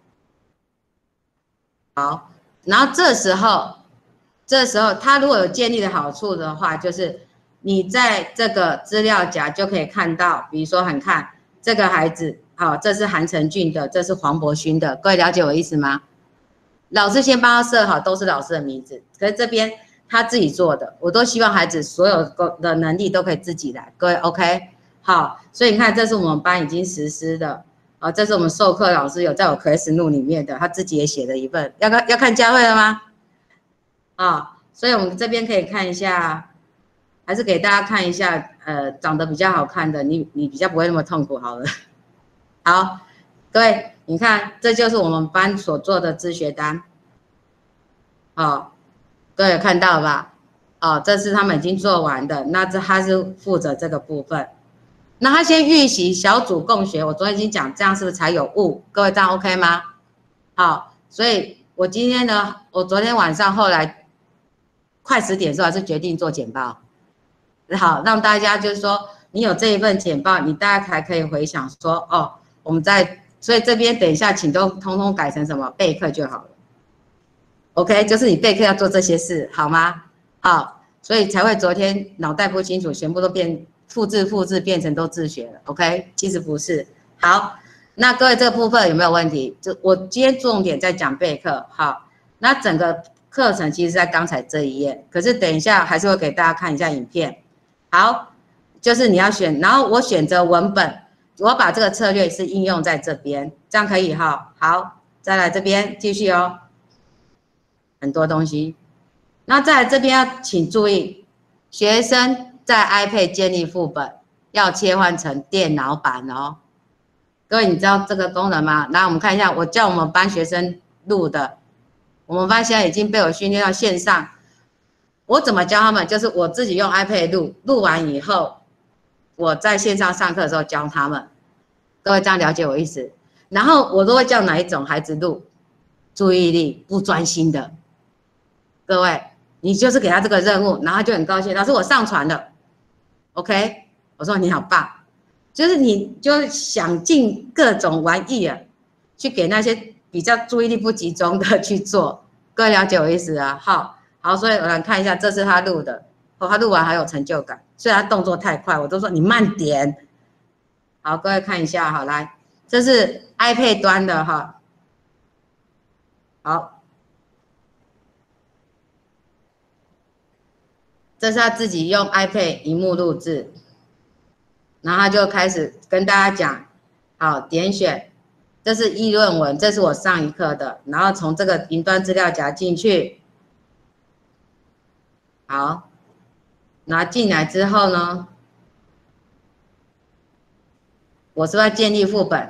好，然后这时候他如果有建立的好处的话，就是你在这个资料夹就可以看到，比如说很看这个孩子。好，这是韩成俊的，这是黄博勋的，各位了解我意思吗？老师先帮他设好，都是老师的名字，可是这边他自己做的，我都希望孩子所有的能力都可以自己来，各位 OK？ 好，所以你看，这是我们班已经实施的，这是我们授课老师有在我 classroom 里面的，他自己也写了一份，要看佳慧了吗？所以我们这边可以看一下，还是给大家看一下，长得比较好看的，你比较不会那么痛苦好了。好，各位，你看，这就是我们班所做的自学单。各位有看到吧？这是他们已经做完的，那他是负责这个部分。那他先预习小组共学，我昨天已经讲，这样是不是才有误？各位这样 OK 吗？好，所以我今天呢，我昨天晚上后来快10点的时候还是决定做简报。好，让大家就是说，你有这一份简报，你大家还可以回想说，我们所以这边等一下，请都通通改成什么备课就好了。OK， 就是你备课要做这些事，好吗？好，所以才会昨天脑袋不清楚，全部都变复制变成都自学了。OK， 其实不是。好，那各位这个部分有没有问题？我今天重点在讲备课。好，那整个课程其实在刚才这一页，可是等一下还是会给大家看一下影片。好。 就是你要选，然后我选择文本，我把这个策略是应用在这边，这样可以哈。好，再来这边继续哦，很多东西。那再来这边要请注意，学生在 iPad 建立副本要切换成电脑版哦。各位，你知道这个功能吗？来，我们看一下，我叫我们班学生录的，我们班现在已经被我训练到线上。我怎么教他们？就是我自己用 iPad 录完以后，我在线上上课的时候教他们。各位这样了解我意思？然后我都会叫哪一种孩子录？注意力不专心的。各位，你就是给他这个任务，然后他就很高兴。老师，我上传了 ，OK？ 我说你好棒，就是你就想尽各种玩意儿，去给那些比较注意力不集中的去做。各位了解我意思啊？好，所以我来看一下，这是他录的，他录完还有成就感。虽然他动作太快，我都说你慢点。好，各位看一下，好，来，这是 iPad 端的哈。好，这是他自己用 iPad 萤幕录制，然后他就开始跟大家讲，好，点选，这是议论文，这是我上一课的，然后从这个云端资料夹进去，好，拿进来之后呢，我是要建立副本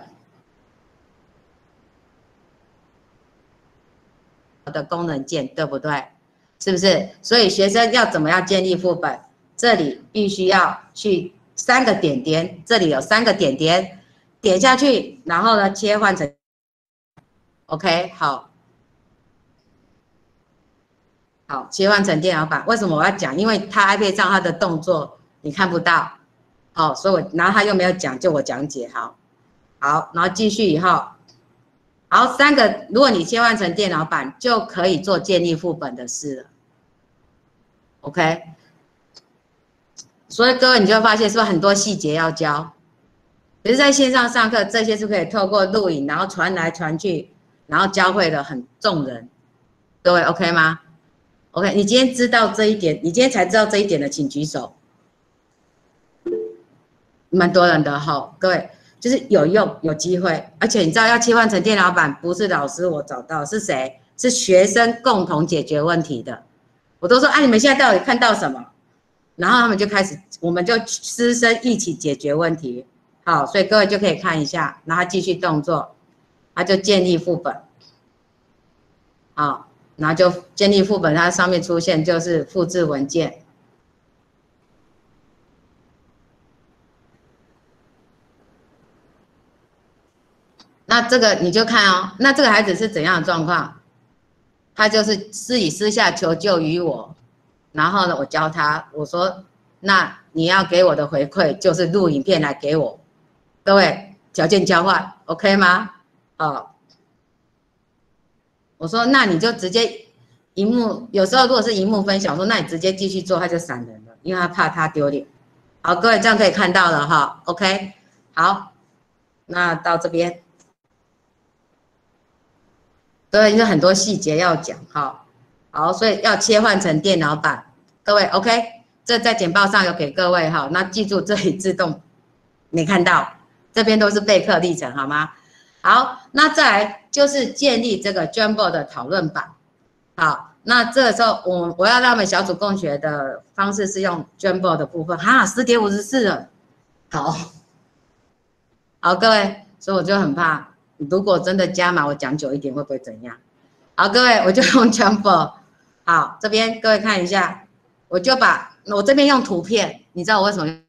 的功能键，对不对？是不是？所以学生要怎么样建立副本？这里必须要去3个点点，这里有3个点点，点下去，然后呢切换成 ，OK， 好，切换成电脑版。为什么我要讲？因为他 iPad 上他的动作你看不到，好，所以然后他又没有讲，就我讲解，好，然后继续以后。好，3个，如果你切换成电脑版，就可以做建立副本的事了。OK， 所以各位你就会发现，是不是很多细节要教？可是在线上上课，这些是可以透过录影，然后传来传去，然后教会了很众人。各位 OK 吗 ？OK， 你今天知道这一点，你今天才知道这一点的，请举手。蛮多人的哈，各位。就是有用有机会，而且你知道要切换成电脑版，不是老师我找到，是谁？是学生共同解决问题的。我都说你们现在到底看到什么？然后他们就开始，我们就师生一起解决问题。好，所以各位就可以看一下，然后继续动作，他就建立副本。好，然后就建立副本，它上面出现就是复制文件。那这个你就看哦，那这个孩子是怎样的状况？他就是自己私下求救于我，然后呢，我教他，我说，那你要给我的回馈就是录影片来给我，各位条件交换 ，OK 吗？我说那你就直接荧幕，有时候如果是荧幕分享，我说那你直接继续做，他就闪人了，因为他怕他丢脸。好，各位这样可以看到了哈 ，OK， 好，那到这边。对，就很多细节要讲哈，好，所以要切换成电脑版，各位 OK， 这在简报上有给各位哈，那记住这里自动没看到，这边都是备课历程好吗？好，那再来就是建立这个 Jamboard 的讨论版，好，那这个时候我要让他们小组共学的方式是用 Jamboard 的部分10点54了，好，各位，所以我就很怕。如果真的加码，我讲久一点会不会怎样？好，各位，我就用 Jamboard。好，这边各位看一下，我就把我这边用图片，你知道我为什么？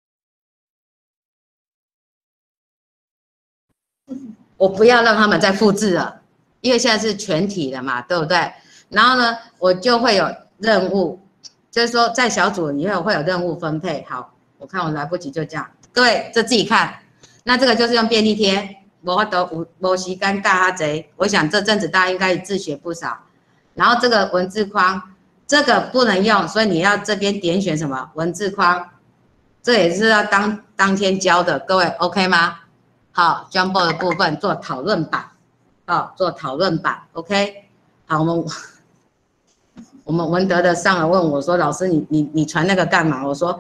我不要让他们再复制了，因为现在是全体的嘛，对不对？然后呢，我就会有任务，就是说在小组里面会有任务分配。好，我看我来不及，就这样。各位，这自己看。那这个就是用便利贴。没时间教他贼，我想这阵子大家应该自学不少。然后这个文字框，这个不能用，所以你要这边点选什么文字框，这也是要当天教的，各位 OK 吗？好 ，Jamboard 的部分做讨论版，好，做讨论版 OK。好，我们文德的上来问我说，老师你传那个干嘛？我说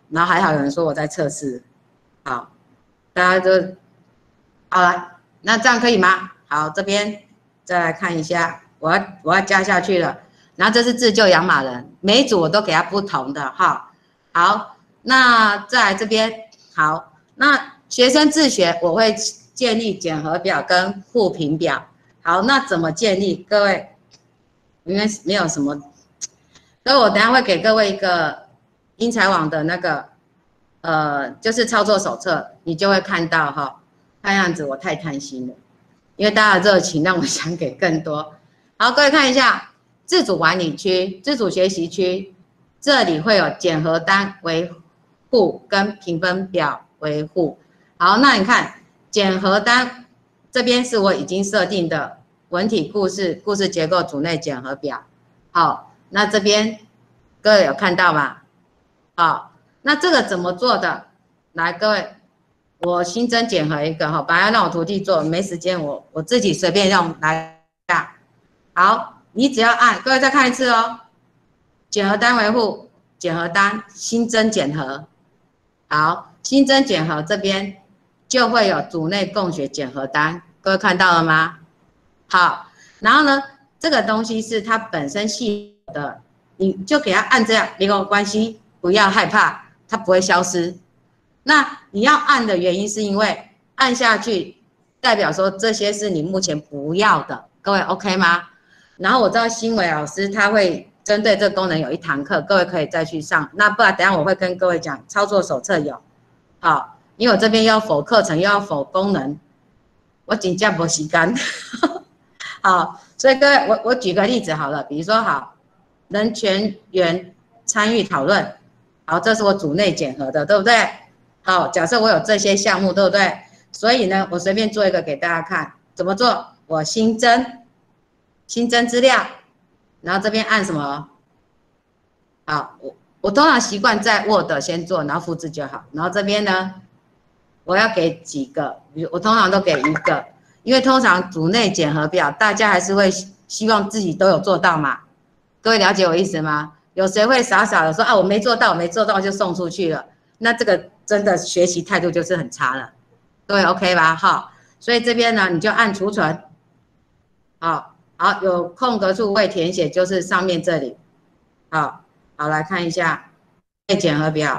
然后还好有人说我在测试，好，大家就好了，那这样可以吗？好，这边再来看一下，我要加下去了。然后这是自救养马人，每一组我都给他不同的哈。好，那再来这边，好，那学生自学我会建立检核表跟互评表。好，那怎么建立？各位，应该没有什么，所以我等一下会给各位一个英才网的那个就是操作手册，你就会看到哈。看样子我太贪心了，因为大家的热情让我想给更多。好，各位看一下。自主管理区、自主学习区，这里会有检核单维护跟评分表维护。好，那你看检核单这边是我已经设定的文体故事、故事结构组内检核表。好，那这边各位有看到吗？好，那这个怎么做的？来，各位，我新增检核一个哈，本来要让我徒弟做，没时间，我自己随便用来下。好。你只要按，各位再看一次哦。检核单维护，检核单新增检核，好，新增检核这边就会有组内共学检核单，各位看到了吗？好，然后呢，这个东西是它本身系的，你就给它按这样，没有关系，不要害怕，它不会消失。那你要按的原因是因为按下去代表说这些是你目前不要的，各位 OK 吗？然后我知道新伟老师他会针对这个功能有一堂课，各位可以再去上。那不然等一下我会跟各位讲操作手册有，好，因为我这边要否课程又要否功能，我真正没时间。好，所以各位我举个例子好了，比如说好，人权员参与讨论，好，这是我组内检核的，对不对？好，假设我有这些项目，对不对？所以呢，我随便做一个给大家看，怎么做？我新增资料，然后这边按什么？好，我通常习惯在 Word 先做，然后复制就好。然后这边呢，我要给几个，我通常都给一个，因为通常组内检核表，大家还是会希望自己都有做到嘛。各位了解我意思吗？有谁会傻傻的说啊，我没做到就送出去了？那这个真的学习态度就是很差了。各位 OK 吧？好，所以这边呢，你就按储存，好。好，有空格处未填写，就是上面这里。好，来看一下内检核表。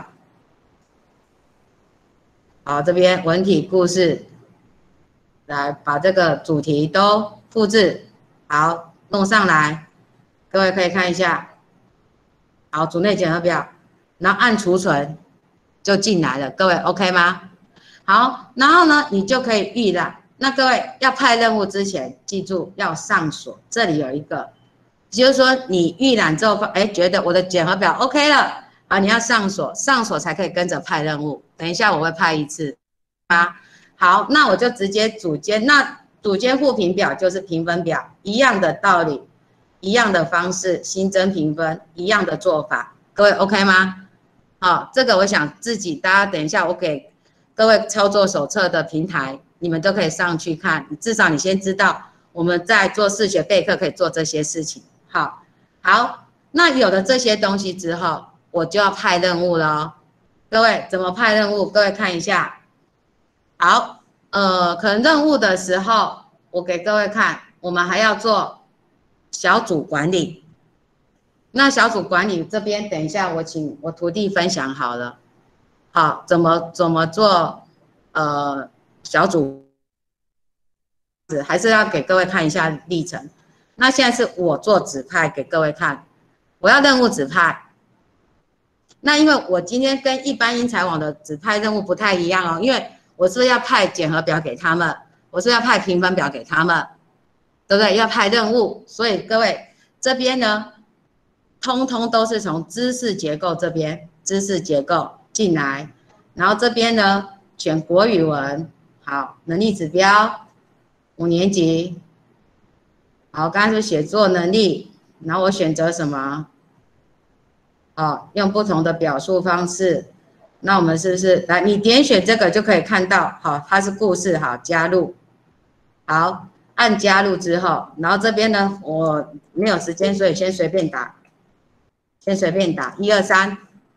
好，这边文体故事，来把这个主题都复制，好，弄上来。各位可以看一下。好，组内检核表，然后按储存就进来了。各位 OK 吗？好，然后呢，你就可以预览。那各位要派任务之前，记住要上锁，这里有一个，就是说你预览之后，觉得我的检核表 OK 了，啊，你要上锁，上锁才可以跟着派任务。等一下我会派一次，啊，好，那我就直接组间，那组间互评表就是评分表，一样的道理，一样的方式，新增评分，一样的做法，各位 OK 吗？好，这个我想自己大家等一下我给各位操作手册的平台。你们都可以上去看，至少你先知道我们在做视学备课可以做这些事情。好，那有了这些东西之后，我就要派任务了哦。各位怎么派任务？各位看一下。好，可能任务的时候，我给各位看，我们还要做小组管理。那小组管理这边，等一下我请我徒弟分享好了。好，怎么做？小组还是要给各位看一下历程。那现在是我做指派给各位看，我要任务指派。那因为我今天跟一般英才网的指派任务不太一样哦，因为我是要派检核表给他们，我是要派评分表给他们，对不对？要派任务，所以各位这边呢，通通都是从知识结构这边知识结构进来，然后这边呢选国语文。好，能力指标，5年级。好，刚才是写作能力，然后我选择什么？好，用不同的表述方式。那我们是不是来？你点选这个就可以看到，好，它是故事，好，加入。好，按加入之后，然后这边呢，我没有时间，所以先随便打，1、2、3，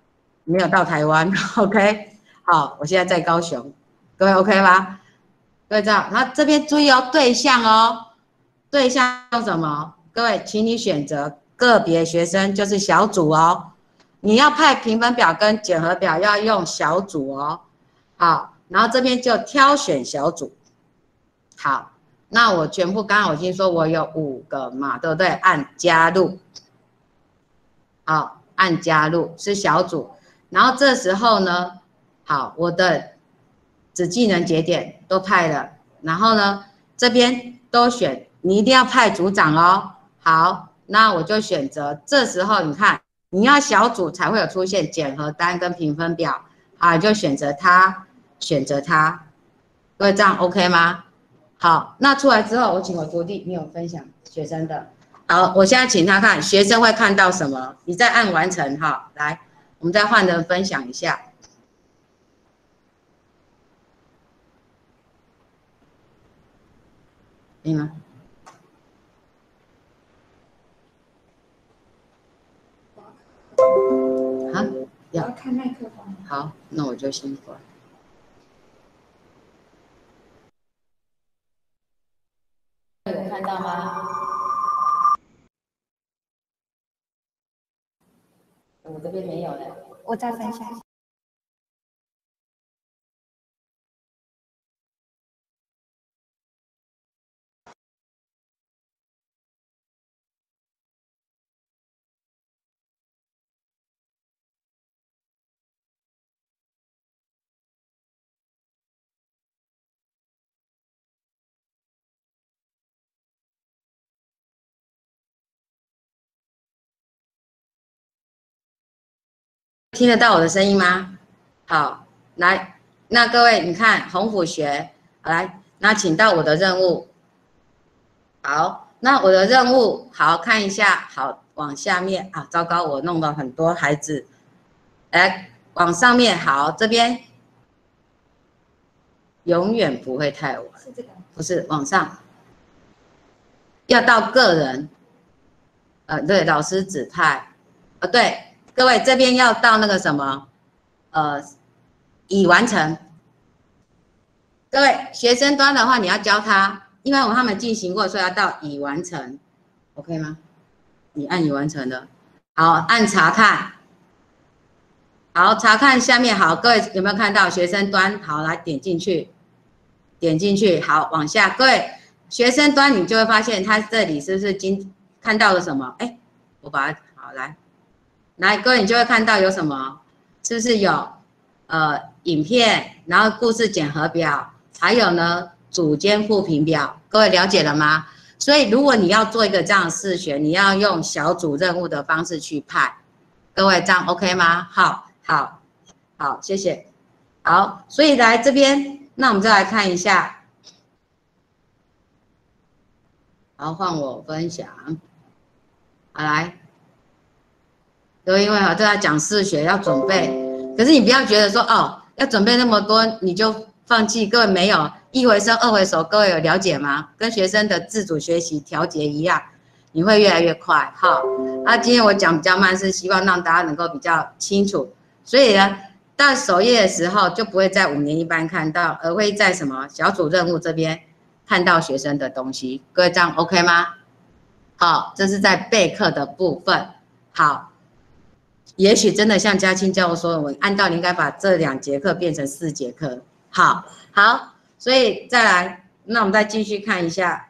没有到台湾，OK？ 好，我现在在高雄，各位 OK 吧？各位这样，然后这边注意哦，对象哦，对象用什么？各位，请你选择个别学生，就是小组哦。你要派评分表跟检核表要用小组哦。好，然后这边就挑选小组。好，那我全部刚刚我已经说我有5个嘛，对不对？按加入。好，按加入是小组。然后这时候呢，好，我的子技能节点都派了，然后呢，这边都选，你一定要派组长哦。好，那我就选择，这时候你看，你要小组才会有出现检核单跟评分表，好，就选择它，选择它，各位这样 OK 吗？好，那出来之后，我请我徒弟，你有分享学生的。好，我现在请他看学生会看到什么，你再按完成哈。来，我们再换人分享一下。可以吗？好，要看麦克风。 好，那我就先关。有看到吗？我这边没有了。 我再分享。 听得到我的声音吗？好，来，那各位你看红虎学，来，那请到我的任务。好，那我的任务好看一下，好，往下面啊，糟糕，我弄了很多孩子，来往上面，好，这边永远不会太晚， 是这个？ 不是往上，要到个人，对，老师指派，对。各位这边要到那个什么，已完成。各位学生端的话，你要教他，因为他们进行过，所以要到已完成 ，OK 吗？你按已完成的，好，按查看，好，查看下面好，各位有没有看到学生端？好，来点进去，点进去，好，往下，各位学生端你就会发现，它这里是不是看到了什么？哎，我把它好来。来，各位，你就会看到有什么，是不是有影片，然后故事检核表，还有呢组间复评表，各位了解了吗？所以如果你要做一个这样的试学，你要用小组任务的方式去派，各位这样 OK 吗？好，好，好，谢谢。好，所以来这边，那我们再来看一下，好，换我分享，好来。都因为都要讲试学要准备，可是你不要觉得说哦要准备那么多你就放弃，各位没有1回生2回熟，各位有了解吗？跟学生的自主学习调节一样，你会越来越快。好，那今天我讲比较慢，是希望让大家能够比较清楚，所以呢，到首页的时候就不会在5年1班看到，而会在什么小组任务这边看到学生的东西。各位这样 OK 吗？好，这是在备课的部分。好。也许真的像嘉庆教授说，我按道理应该把这2节课变成4节课。好，好，所以再来，那我们再继续看一下。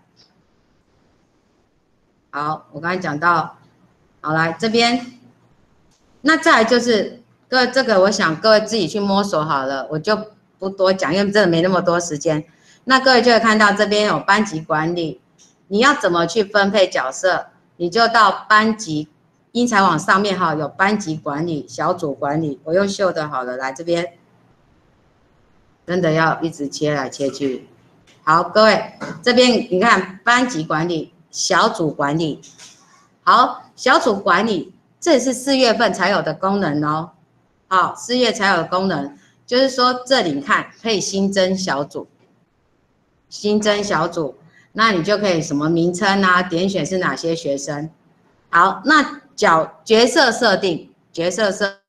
好，我刚才讲到，好来这边，那再来就是这个，我想各位自己去摸索好了，我就不多讲，因为真的没那么多时间。那各位就会看到这边有班级管理，你要怎么去分配角色，你就到班级。英才网上面哈有班级管理、小组管理，我用秀的好了，来这边，真的要一直切来切去。好，各位这边你看班级管理、小组管理，好，小组管理这也是4月份才有的功能哦。好，4月才有的功能，就是说这里你看可以新增小组，新增小组，那你就可以什么名称啊，点选是哪些学生。好，那角色设定，角色设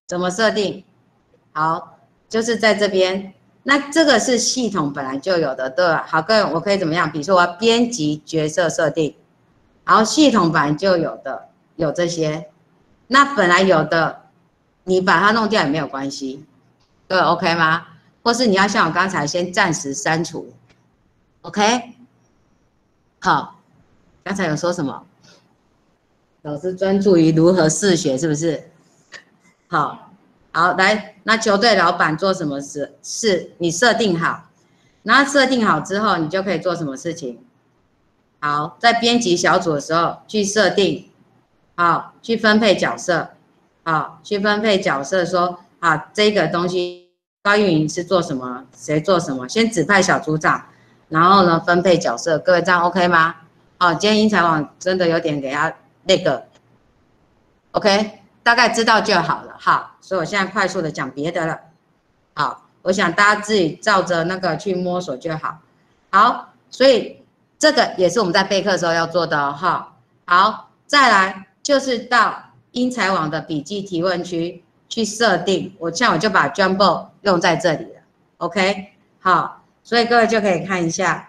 怎么设定？好，就是在这边。那这个是系统本来就有的，对吧？好，各位，我可以怎么样？比如说我要编辑角色设定，然后系统本来就有的，有这些。那本来有的，你把它弄掉也没有关系，对 ，OK 吗？或是你要像我刚才先暂时删除 ，OK？ 好，刚才有说什么？老师专注于如何试学，是不是？好。好，来，那球队老板做什么事？是你设定好，然后设定好之后，你就可以做什么事情？好，在编辑小组的时候去设定，好，去分配角色，好，去分配角色说，好，这个东西高运营是做什么，谁做什么，先指派小组长，然后呢分配角色，各位这样 OK 吗？好，今天英才网真的有点给他那个 ，OK。大概知道就好了，好，所以我现在快速的讲别的了，好，我想大家自己照着那个去摸索就好，好，所以这个也是我们在备课的时候要做的哦，哈，好，再来就是到英才网的笔记提问区去设定，我就把 Jumbo 用在这里了 ，OK， 好，所以各位就可以看一下，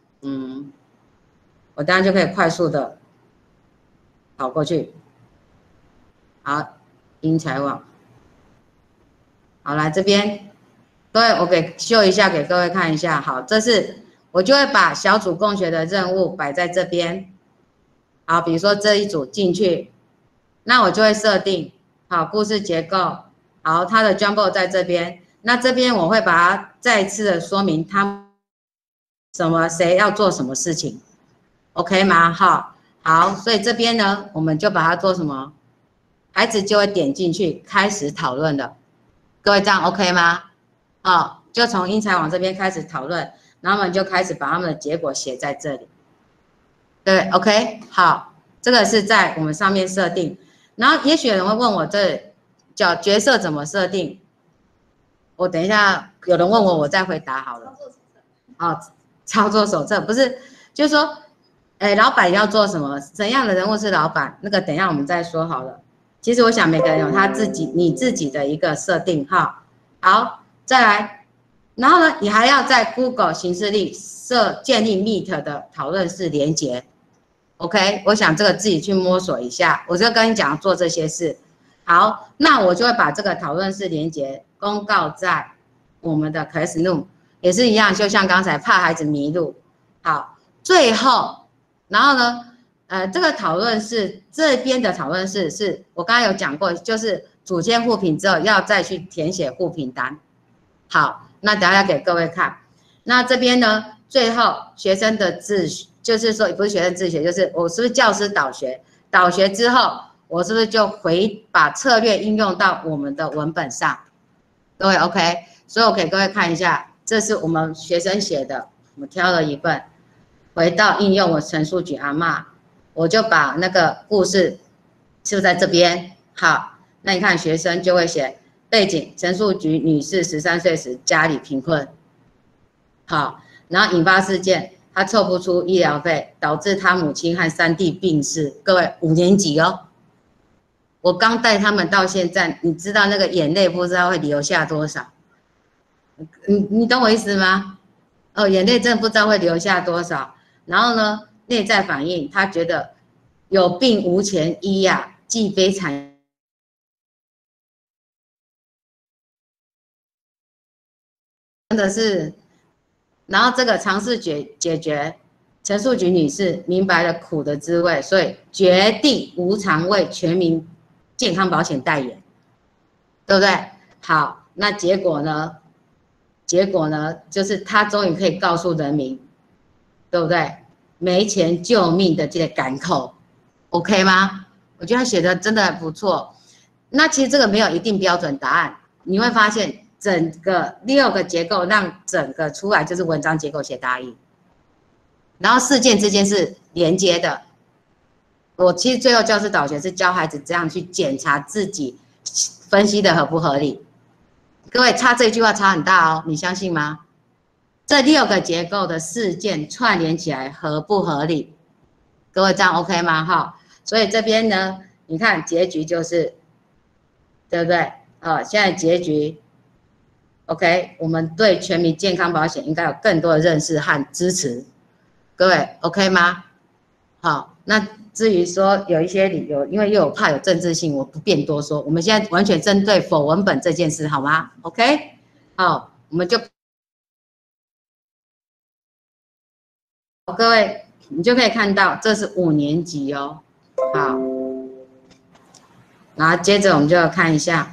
我当然就可以快速的跑过去。好，英才网，好，来这边，各位，我给秀一下给各位看一下。好，这是我就会把小组共学的任务摆在这边。好，比如说这一组进去，那我就会设定好故事结构，好，它的 Jumbo 在这边，那这边我会把它再次的说明它谁要做什么事情 ，OK 吗？好，所以这边呢，我们就把它做什么？孩子就会点进去开始讨论了，各位这样 OK 吗？就从英才网这边开始讨论，然后我们就开始把他们的结果写在这里。对 ，OK， 好，这个是在我们上面设定。然后也许有人会问我这叫角色怎么设定？我等一下有人问我，我再回答好了。操作手册不是，就是说，老板要做什么？怎样的人物是老板？那个等一下我们再说好了。其实我想每个人有你自己的一个设定哈。好，再来，然后呢，你还要在 Google 行事历建立 Meet 的讨论室连结。OK， 我想这个自己去摸索一下。我就跟你讲做这些事。好，那我就会把这个讨论室连结公告在我们的 Classroom， 也是一样，就像刚才怕孩子迷路。好，最后，然后呢？这个讨论室这边的讨论室是我刚刚有讲过，就是组建互评之后要再去填写互评单。好，那等一下给各位看。那这边呢，最后学生的就是说不是学生自学，就是我是不是教师导学？导学之后，我是不是就把策略应用到我们的文本上？各位 OK， 所以我给各位看一下，这是我们学生写的，我挑了一份，回到应用我陈述举阿嬷。我就把那个故事是不是在这边？好，那你看学生就会写背景：陈述菊女士13岁时家里贫困。好，然后引发事件，她凑不出医疗费，导致她母亲和3弟病逝。各位5年级哦，我刚带他们到现在，你知道那个眼泪不知道会流下多少？你懂我意思吗？眼泪真的不知道会流下多少。然后呢？内在反应，他觉得有病无钱医呀，既悲惨，真的是。然后这个尝试解决，陈素菊女士明白了苦的滋味，所以决定无偿为全民健康保险代言，对不对？好，那结果呢？就是他终于可以告诉人民，对不对？没钱救命的这个港口 ，OK 吗？我觉得他写的真的还不错。那其实这个没有一定标准答案，你会发现整个6个结构让整个出来就是文章结构写答疑，然后事件之间是连接的。我其实最后教师导学是教孩子这样去检查自己分析的合不合理。各位差这句话差很大哦，你相信吗？这6个结构的事件串联起来合不合理？各位这样 OK 吗？哈，所以这边呢，你看结局就是，对不对？ 现在结局 ，OK， 我们对全民健康保险应该有更多的认识和支持，各位 OK 吗？好，那至于说有一些理由，因为又有怕有政治性，我不便多说。我们现在完全针对否文本这件事，好吗 ？OK， 好，我们就各位，你就可以看到这是5年级哦。好，然后接着我们就要看一下，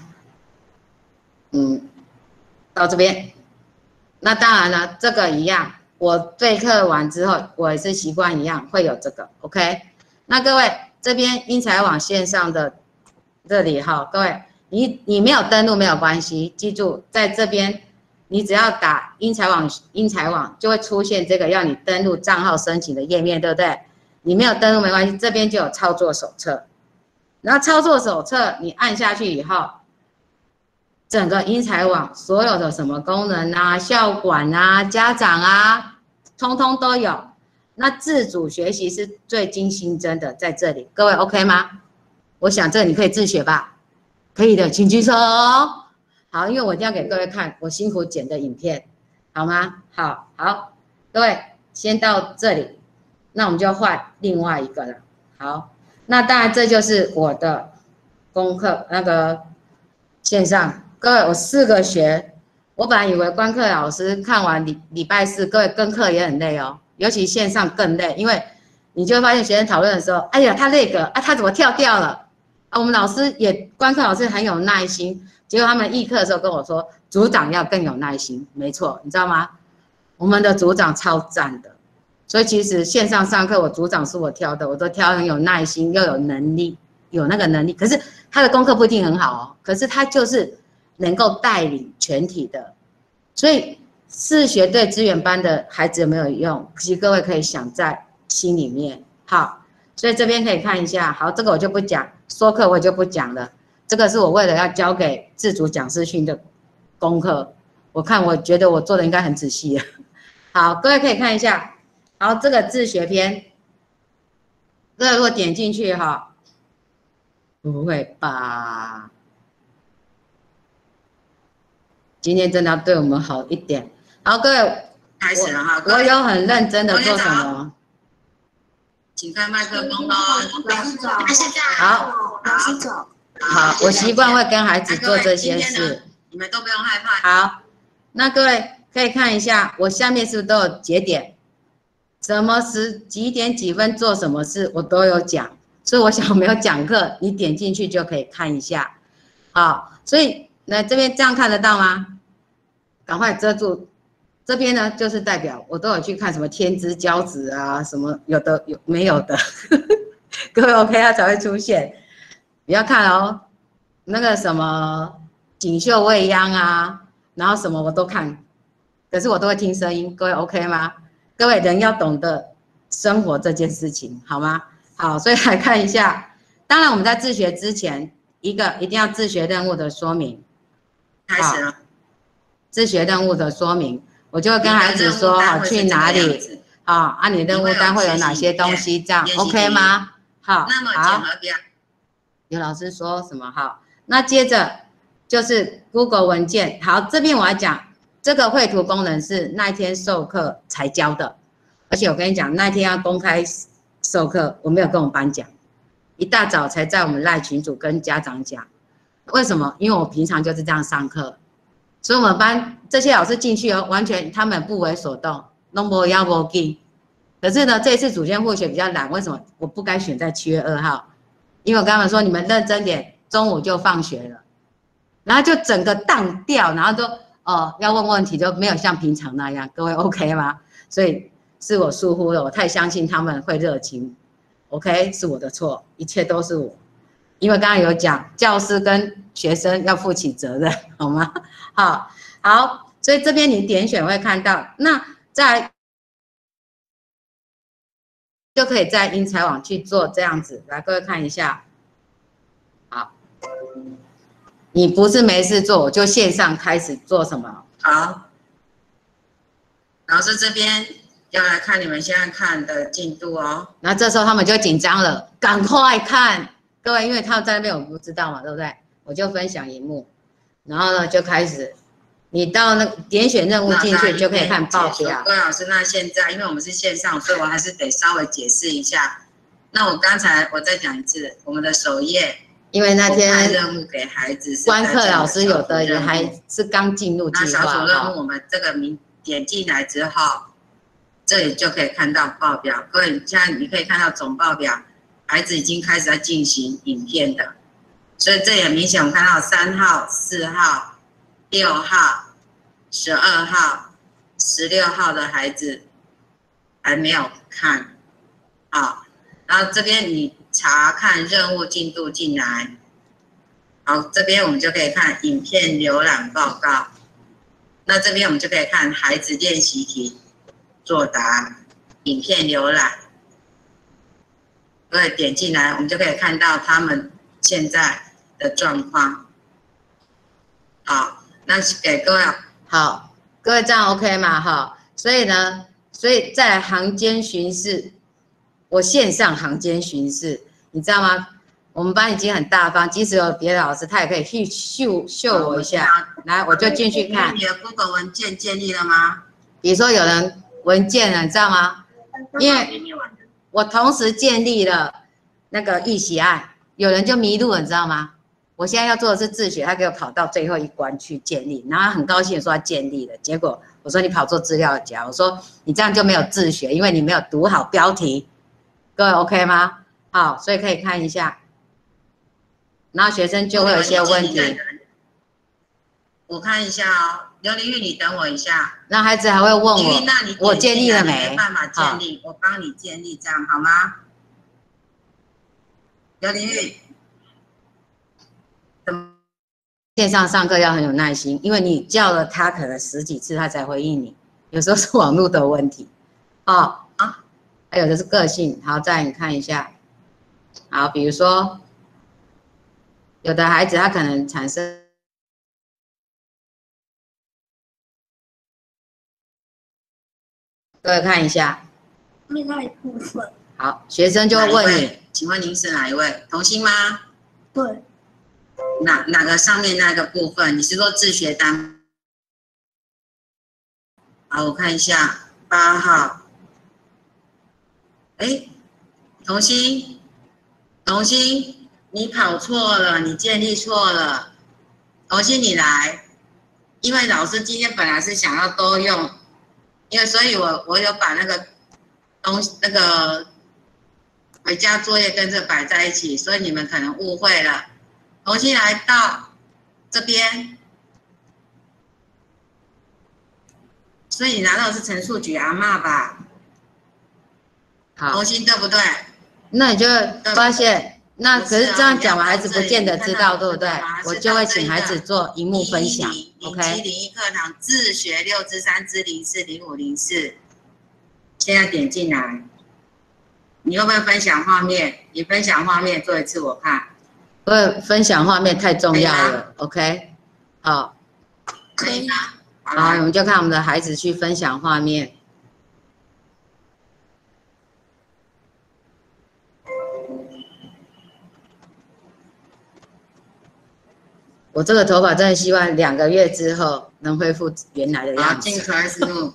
到这边，那当然了，这个一样，我备课完之后，我也是习惯一样会有这个 OK。那各位这边英才网线上的这里哈，各位你没有登录没有关系，记住在这边你只要打英才网就会出现这个要你登录账号申请的页面，对不对？你没有登录没关系，这边就有操作手册，然后操作手册你按下去以后，整个英才网所有的什么功能啊、校管啊、家长啊，通通都有。那自主学习是最近新增的，在这里，各位 OK 吗？我想这个你可以自学吧，可以的，请举手哦。好，因为我一定要给各位看我辛苦剪的影片，好吗？好，各位先到这里，那我们就换另外一个了。好，那当然这就是我的功课那个线上，各位我4个学，我本来以为观课老师看完礼拜4，各位跟课也很累哦。尤其线上更累，因为你就会发现学生讨论的时候，哎呀，他那个啊，他怎么跳掉了？啊，我们老师也观课老师很有耐心，结果他们议课的时候跟我说，组长要更有耐心。没错，你知道吗？我们的组长超赞的，所以其实线上上课，我组长是我挑的，我都挑很有耐心又有能力，有那个能力。可是他的功课不一定很好哦，可是他就是能够带领全体的，所以。自学对资源班的孩子有没有用？其实各位可以想在心里面。好，所以这边可以看一下。好，这个我就不讲，说课我就不讲了。这个是我为了要交给自主讲师训的功课。我觉得我做的应该很仔细了。好，各位可以看一下。好，这个自学篇，各位如果点进去哈，不会吧？今天真的要对我们好一点。好，各位，开始了哈。我有很认真的做什么？请开麦克风喽。老师早。好，老师早。好，我习惯会跟孩子做这些事。你们都不用害怕。好，那各位可以看一下，我下面是不是都有节点？什么时几点几分做什么事，我都有讲。所以我想我没有讲课，你点进去就可以看一下。好，所以那这边这样看得到吗？赶快遮住。这边呢，就是代表我都有去看什么天之骄子啊，什么有的有没有的，各位 OK 它才会出现。不要看哦，那个什么锦绣未央啊，然后什么我都看，可是我都会听声音，各位 OK 吗？各位人要懂得生活这件事情，好吗？好，所以来看一下。当然我们在自学之前，一定要自学任务的说明。开始了。自学任务的说明。我就会跟孩子说，好去哪里，啊，你任务单会有哪些东西，这样 OK 吗？好，好。有老师说什么？好，那接着就是 Google 文件。好，这边我要讲，这个绘图功能是那一天授课才教的，而且我跟你讲，那一天要公开授课，我没有跟我们班讲，一大早才在我们赖群组跟家长讲。为什么？因为我平常就是这样上课。所以我们班这些老师进去哦，完全他们不为所动，都不要不给。可是呢，这一次主线复学比较懒，为什么？我不该选在7月2号，因为我跟他们说，你们认真点，中午就放学了，然后就整个当掉，然后都要问问题就没有像平常那样，各位 OK 吗？所以是我疏忽了，我太相信他们会热情 ，OK 是我的错，一切都是我。因为刚刚有讲，教师跟学生要负起责任，好吗？好，所以这边你点选会看到，那在就可以在英才网去做这样子，来各位看一下。好，你不是没事做，我就线上开始做什么？好，老师这边要来看你们现在看的进度哦。那这时候他们就紧张了，赶快看。各位，因为他们在那边我不知道嘛，对不对？我就分享荧幕。 然后呢就开始，你到那点选任务进去就可以看报表。 各位老师，那现在因为我们是线上，所以我还是得稍微解释一下。那我刚才我再讲一次，我们的首页， 因为那天任务给孩子观课老师有的也还是刚进入计划。 那小组任务我们这个点进来之后，这里就可以看到报表。各位现在你可以看到总报表，孩子已经开始在进行影片的，所以这也明显我们看到3号、4号、6号、12号、16号的孩子还没有看，好，然后这边你查看任务进度进来，好，这边我们就可以看影片浏览报告，那这边我们就可以看孩子练习题作答，影片浏览，各位点进来，我们就可以看到他们现在的状况。好，那给各位。 好，各位这样 OK 吗？哈，所以呢，再来行间巡视，我线上行间巡视，你知道吗？我们班已经很大方，即使有别的老师，他也可以去秀我一下。来，我就进去看。 你的 Google 文件建立了吗？ 比如说有人文件了，你知道吗？因为我同时建立了那个预习案，有人就迷路了，你知道吗？我现在要做的是自学，他给我跑到最后一关去建立，然后很高兴地说他建立了，结果我说你跑错资料夹，我说你这样就没有自学，因为你没有读好标题。各位 OK 吗？好，所以可以看一下，然后学生就会有一些问题。 我看一下哦，刘玲玉，你等我一下。 那孩子还会问我，我建立了没？ 没办法建立，我帮你建立，这样好吗？刘玲玉。 线上上课要很有耐心，因为你叫了他可能10几次他才回应你，有时候是网络的问题，还有的是个性。好，再来你看一下，好，比如说有的孩子他可能产生，各位看一下， 另外一部分。 好，学生就会问你， 请问您是哪一位？童心吗？ 对。 哪个上面那个部分？你是说自学单？好，我看一下8号。哎，童心，你跑错了，你建立错了。童心，你来，因为老师今天本来是想要都用，所以我有把那个回家作业跟这摆在一起，所以你们可能误会了。童心来到这边，所以你拿到的是陈述举阿嬷吧？ 好， 童心对不对？ 那你就发现，那可是这样讲，我孩子不见得知道，对不对？我就会请孩子做荧幕分享 ，OK？ 0701课堂自学6至3至04 0504，现在点进来，你会不会分享画面？你分享画面做一次我看。 分享画面太重要了 ，OK？ 好， 可以吗？ 好，我们就看我们的孩子去分享画面。我这个头发真的希望2个月之后能恢复原来的样子。 进 Classroom。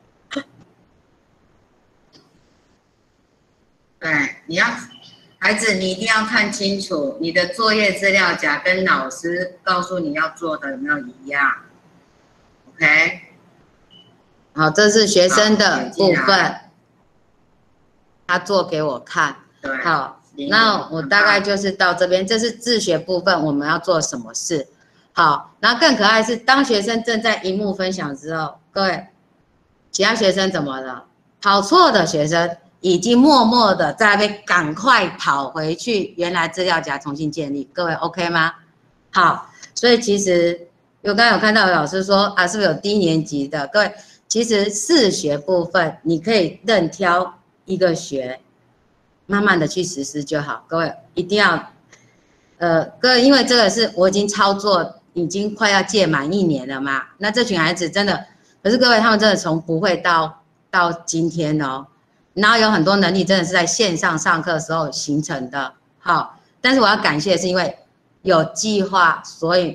对，孩子，你一定要看清楚你的作业资料夹跟老师告诉你要做的有没有一样 ，OK？ 好，这是学生的部分，他做给我看。 对， 好，那我大概就是到这边，这是自学部分，我们要做什么事？好，然后更可爱的是，当学生正在荧幕分享之后，各位，其他学生怎么了？跑错的学生。已经默默的在那边赶快跑回去原来资料夹重新建立，各位 OK 吗？好，所以其实我刚才有看到有老师说啊，是不是有低年级的？各位，其实4学部分你可以任挑一个学，慢慢的去实施就好。各位一定要，各位因为这个是我已经操作，已经快要届满1年了嘛，那这群孩子真的，可是各位他们真的从不会到今天哦。然后有很多能力真的是在线上上课的时候形成的，好，但是我要感谢是因为有计划，所以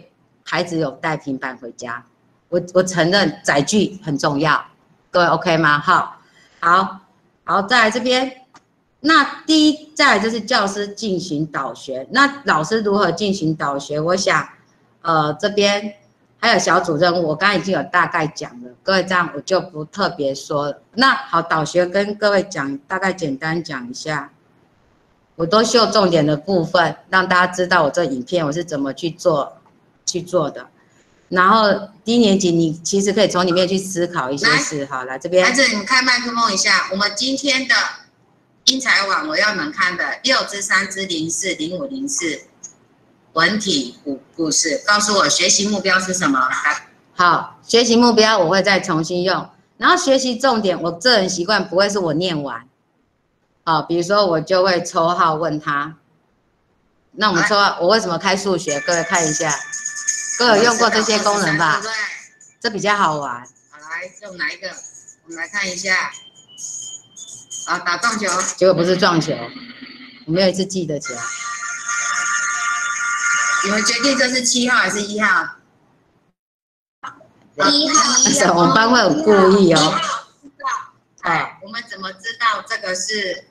孩子有带平板回家，我承认载具很重要，各位 OK 吗？好，再来这边。那再来就是教师进行导学，那老师如何进行导学？我想，这边还有小组任务，我刚才已经有大概讲了，各位这样我就不特别说了。那好，导学跟各位讲，大概简单讲一下，我都秀重点的部分，让大家知道我这影片我是怎么去做的。然后低年级你其实可以从里面去思考一些事。好，来这边， 孩子，你们开麦克风一下，我们今天的英才网我要你们看的6之3之04 0504文体故事，告诉我学习目标是什么？ 好，学习目标我会再重新用，然后学习重点，我个人习惯不会是我念完，好，比如说我就会抽号问他，那我们抽号，我为什么开数学？各位看一下，各位有用过这些功能吧？ 对， 这比较好玩。 好，来用哪一个？我们来看一下。啊，打撞球， 结果不是撞球，我没有一次记得起来。 你们决定这是7号还是1号 1号。 我们班会有故意哦。 哎，我们怎么知道这个是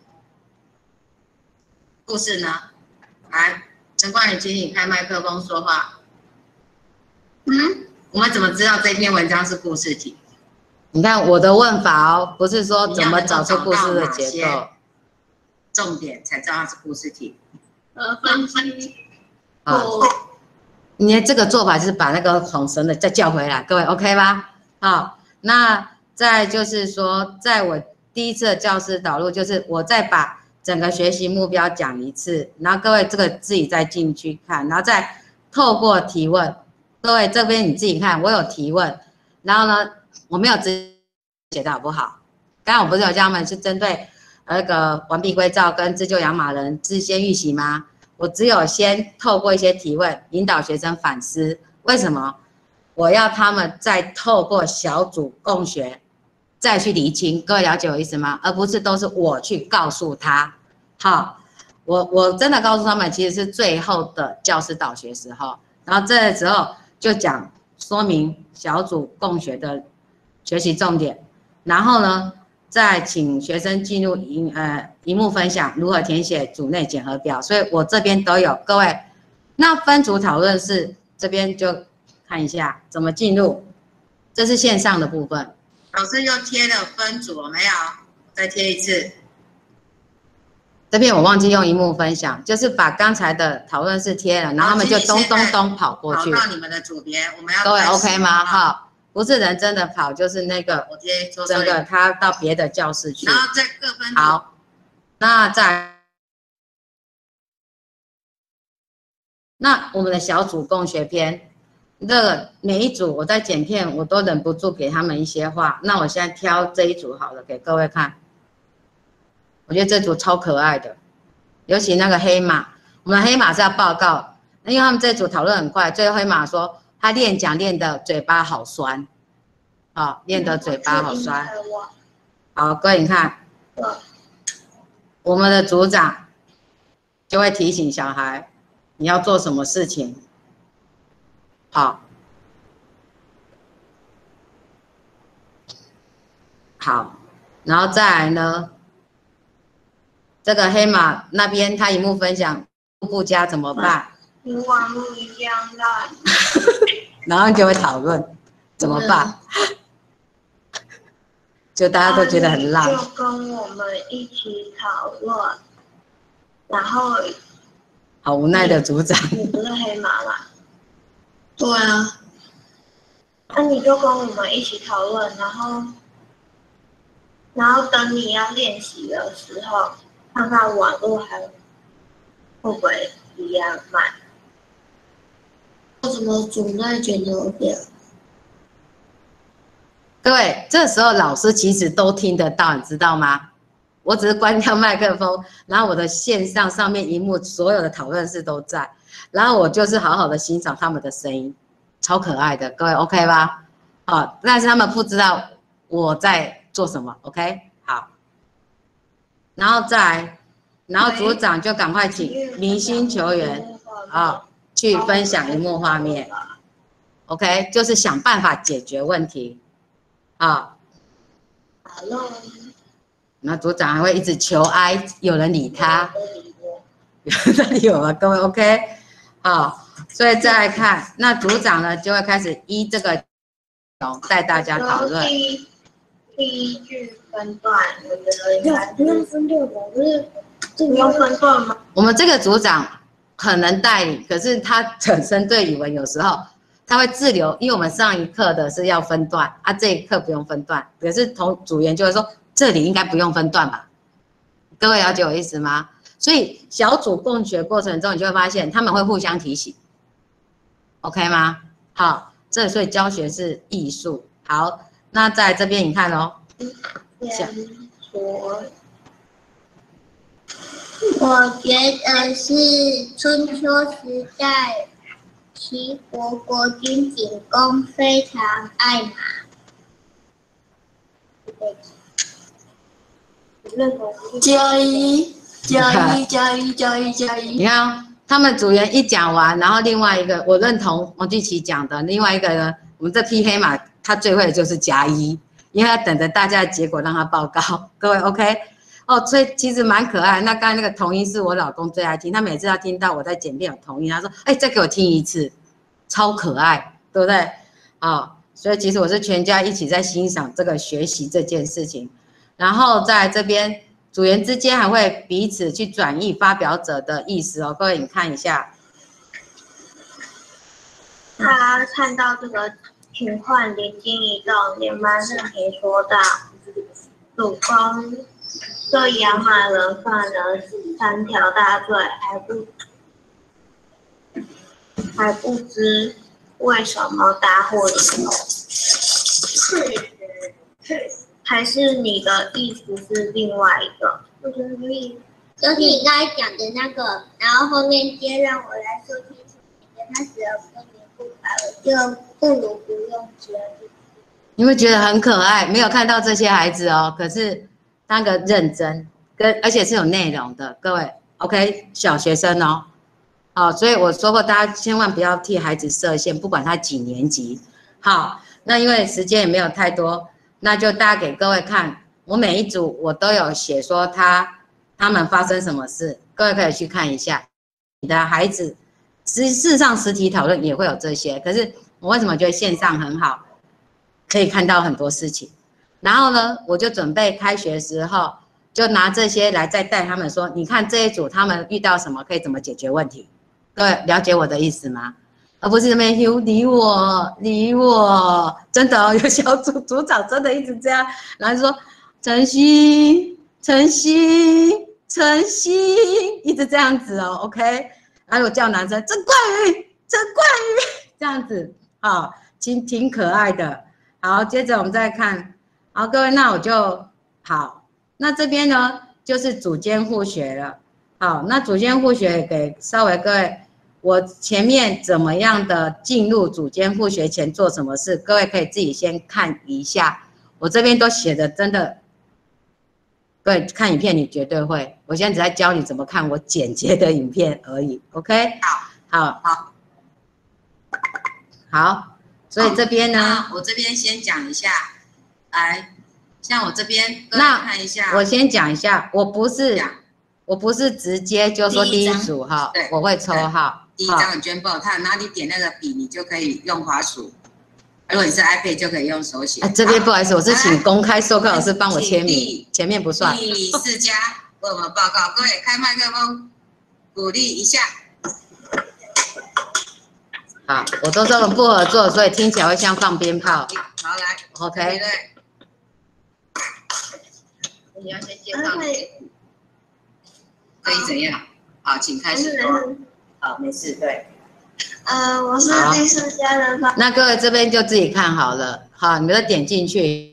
故事呢？来，陈冠宇，请你开麦克风说话。我们怎么知道这篇文章是故事题？ 你看我的问法哦，不是说怎么找出故事的结构， 重点才知道它是故事题。 分析。 你这个做法就是把那个晃神的再叫回来，各位 OK 吧？好，那再就是说，在我第一次的教师导入，就是我再把整个学习目标讲一次，然后各位这个自己再进去看，然后再透过提问，各位这边你自己看，我有提问，然后呢，我没有直接写的好不好？刚刚我不是有叫他们是针对那个完璧归赵跟自救养马人自先预习吗？我只有先透过一些提问，引导学生反思，为什么我要他们再透过小组共学，再去厘清，各位了解我意思吗？而不是都是我去告诉他。好，我真的告诉他们，其实是最后的教师导学时候，然后这时候就讲说明小组共学的学习重点，然后呢，再请学生进入荧幕分享，如何填写组内检核表，所以我这边都有。各位，那分组讨论是这边就看一下怎么进入，这是线上的部分。 老师又贴了分组，有没有？再贴一次。 这边我忘记用荧幕分享，就是把刚才的讨论室贴了，然后他们就咚跑过去。 跑到你们的组别，我们要各位 OK 吗？好，不是人真的跑，就是那个我贴整个他到别的教室去。 然后再各分组。 好，那我们的小组共学篇，这个每一组我在剪片，我都忍不住给他们一些话。那我现在挑这一组好了，给各位看。我觉得这组超可爱的，尤其那个黑马，我们的黑马是要报告，因为他们这组讨论很快，最后黑马说他练讲练的嘴巴好酸，好，练的嘴巴好酸。好，各位你看，我们的组长就会提醒小孩你要做什么事情。好，然后再来呢？这个黑马那边他荧幕分享不佳怎么办？ 你网络一样烂。 然后就会讨论怎么办，就大家都觉得很烂。 就跟我们一起讨论，然后好无奈的组长。 你不是黑马吗？ 对啊。 那你就跟我们一起讨论，然后等你要练习的时候。看看网络还会不会一样慢？为什么组内检核表？ 各位，这时候老师其实都听得到，你知道吗？我只是关掉麦克风，然后我的线上面荧幕所有的讨论室都在，然后我就是好好的欣赏他们的声音，超可爱的，各位 OK 吧？好，但是他们不知道我在做什么 ，OK？ 好。然后组长就赶快请明星球员去分享荧幕画面。 OK， 就是想办法解决问题。好， 好了， 那组长还会一直求哀，有人理他，有人理我们各位 OK。好，所以再来看，那组长呢就会开始依这个带大家讨论。 第一句分段，我觉得应该不用分段吧？不是不用分段吗？ 我们这个组长很能带领，可是他本身对语文有时候他会自留，因为我们上一课的是要分段啊，这一课不用分段，可是同组员就会说这里应该不用分段吧？各位了解我意思吗？所以小组共学过程中，你就会发现他们会互相提醒 ，OK 吗？好，所以教学是艺术。好，那在这边你看哦， 我觉得是春秋时代，齐国国君景公非常爱马。加一，加一，加一，加一，加一。 你看哦，他们组员一讲完，然后另外一个我认同王俊奇讲的，另外一个呢，我们这匹黑马他最会的就是加一，因为他等着大家的结果让他报告。各位 OK？ 哦，所以其实蛮可爱。那刚才那个同音是我老公最爱听，他每次要听到我在剪片有同音，他说：“哎，再给我听一次，超可爱，对不对？”哦，所以其实我是全家一起在欣赏这个学习这件事情。然后在这边组员之间还会彼此去转译发表者的意思哦，各位你看一下。 他看到这个情况灵机一动，连忙上前说道：“主公，对养马人犯了3条大罪，还不知为什么大祸临头？还是你的意思是另外一个？”我觉得可以，就是你刚才讲的那个，然后后面接让我来说清楚，免得他死了分明不白了，就不如不用接。 你会觉得很可爱，没有看到这些孩子哦，可是那个认真而且是有内容的，各位 OK， 小学生哦，好，所以我说过，大家千万不要替孩子设限，不管他几年级。好，那因为时间也没有太多，那就大家给各位看，我每一组我都有写说他们发生什么事，各位可以去看一下。你的孩子事实上实体讨论也会有这些，可是我为什么觉得线上很好，可以看到很多事情。然后呢，我就准备开学的时候就拿这些来再带他们说，你看这一组他们遇到什么可以怎么解决问题，各位了解我的意思吗？而不是那边理我，真的哦，有小组长真的一直这样，然后就说晨曦，一直这样子哦 ，OK， 然后我叫男生郑冠宇，这样子，好，挺可爱的。好，接着我们再看，好，各位，那我就好，那这边呢就是组间互学了。好，那组间互学给稍微各位。我前面怎么样的进入组间互学前做什么事，各位可以自己先看一下。我这边都写的真的，各位看影片你绝对会。我现在只在教你怎么看我剪接的影片而已。OK， 好，所以这边呢，我这边先讲一下，来，像我这边，各位看一下。我先讲一下，我不是直接就说第一组哈，我会抽号。第一张的捐报，它哪里点那个笔，你就可以用滑鼠。如果你是 iPad 就可以用手写。这边不好意思，我是请公开授课老师帮我签名，前面不算。第4家为我们报告，各位开麦克风，鼓励一下。好，我都说我们不合作，所以听起来会像放鞭炮。好，来 ，OK。你要先介绍你。可以怎样？好，请开始说。好，没事，对。 我是第4家的吧。 那各位这边就自己看好了，好，你们都点进去，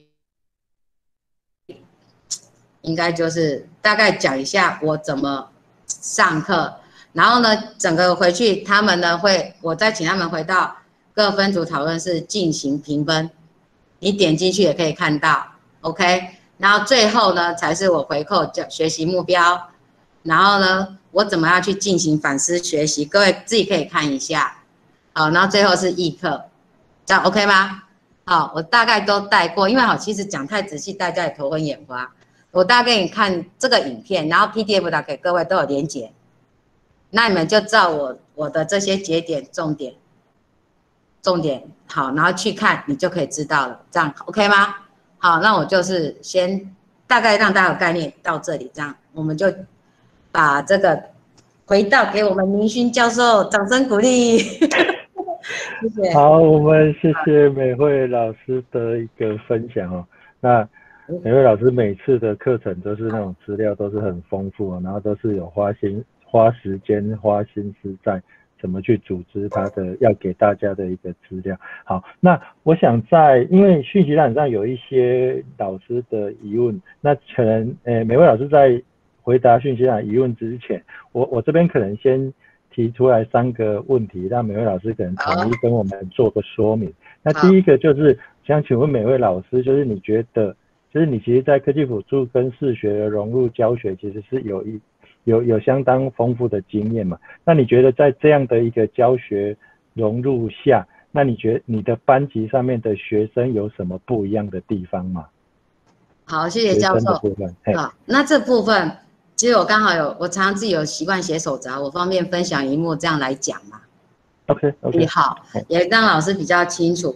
应该就是大概讲一下我怎么上课，然后呢，整个回去他们呢我再请他们回到各分组讨论室进行评分，你点进去也可以看到 ，OK。然后最后呢才是我回扣学习目标。然后呢，我怎么样去进行反思学习？各位自己可以看一下。好，然后最后是议课。 这样 OK 吗？好，我大概都带过，因为其实讲太仔细，大家也头昏眼花。我大概给你看这个影片，然后 PDF 打给各位都有连结，那你们就照我的这些节点重点好，然后去看，你就可以知道了，这样 OK 吗？好，那我就是先大概让大家有概念到这里，这样我们就把这个回到给我们明勋教授，掌声鼓励。谢谢。 好，我们谢谢美惠老师的一个分享哦。那美惠老师每次的课程都是那种资料都是很丰富哦，然后都是有花时间、花心思在怎么去组织它的要给大家的一个资料。好，那我想因为讯息栏上有一些老师的疑问，那可能美惠老师在回答讯息栏疑问之前，我这边可能先提出来3个问题，让美惠老师可能统一跟我们做个说明。那第一个就是想请问美惠老师，就是你觉得，就是你其实在科技辅助跟视觉的融入教学，其实是有相当丰富的经验嘛？那你觉得在这样的一个教学融入下，那你觉得你的班级上面的学生有什么不一样的地方吗？ 好，谢谢教授。好，那这部分其实我刚好我常常自己有习惯写手札，我方便分享荧幕这样来讲嘛。 OK， 好，也让老师比较清楚。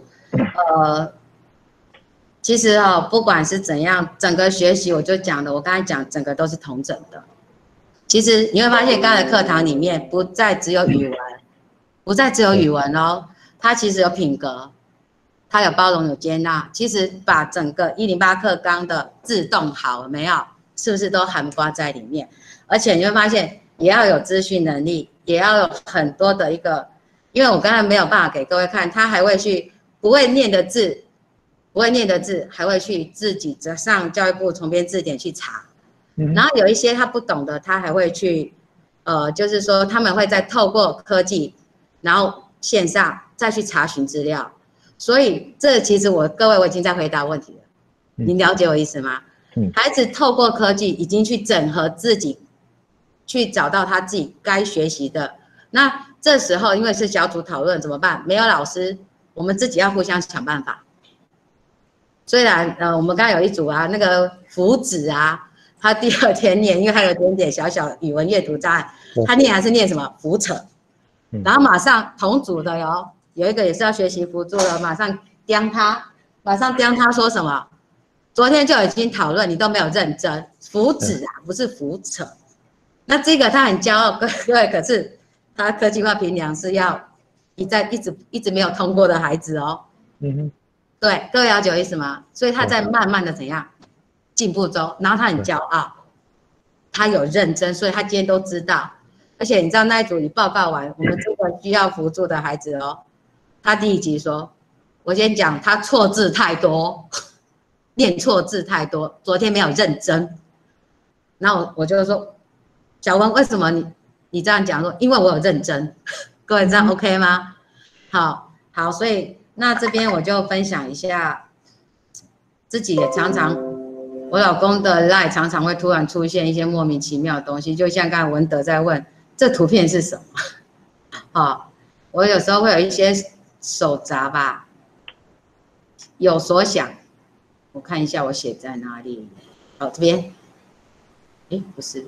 其实不管是怎样，整个学习我就讲的，我刚才讲整个都是同整的。其实你会发现，刚才的课堂里面不再只有语文哦，它其实有品格，它有包容，有接纳。其实把整个108课纲的自动好没有，是不是都涵盖在里面？而且你会发现，也要有资讯能力，也要有很多的一个，因为我刚才没有办法给各位看，他还会去不会念的字，还会去自己上教育部重编字典去查。然后有一些他不懂的，他还会去，就是说他们会再透过科技，然后线上再去查询资料。所以这其实各位我已经在回答问题了，你了解我意思吗？孩子透过科技已经去整合自己，去找到他自己该学习的。那这时候因为是小组讨论怎么办？没有老师，我们自己要互相想办法。虽然我们刚刚有一组那个福祉他第2天念，因为他有点小语文阅读障碍，他念还是念什么扶扯，然后马上同组的有一个也是要学习辅助的，马上刁他说什么？昨天就已经讨论，你都没有认真，扶祉不是扶扯。那这个他很骄傲，各位，可是他科技化评量是要一直没有通过的孩子哦。对，各位了解我意思吗？所以他在慢慢的怎样？进步中，然后他很骄傲，他有认真，所以他今天都知道。而且你知道那一组你报告完，我们这个需要辅助的孩子他第1集说，我先讲他错字太多，念错字太多，昨天没有认真。然后我就说，小文为什么你这样讲？说因为我有认真。各位这样 OK 吗？好，所以那这边我就分享一下，自己也常常。我老公的 LINE 常常会突然出现一些莫名其妙的东西，就像刚才文德在问，这图片是什么？我有时候会有一些手札吧，有所想。我看一下我写在哪里。这边，不是，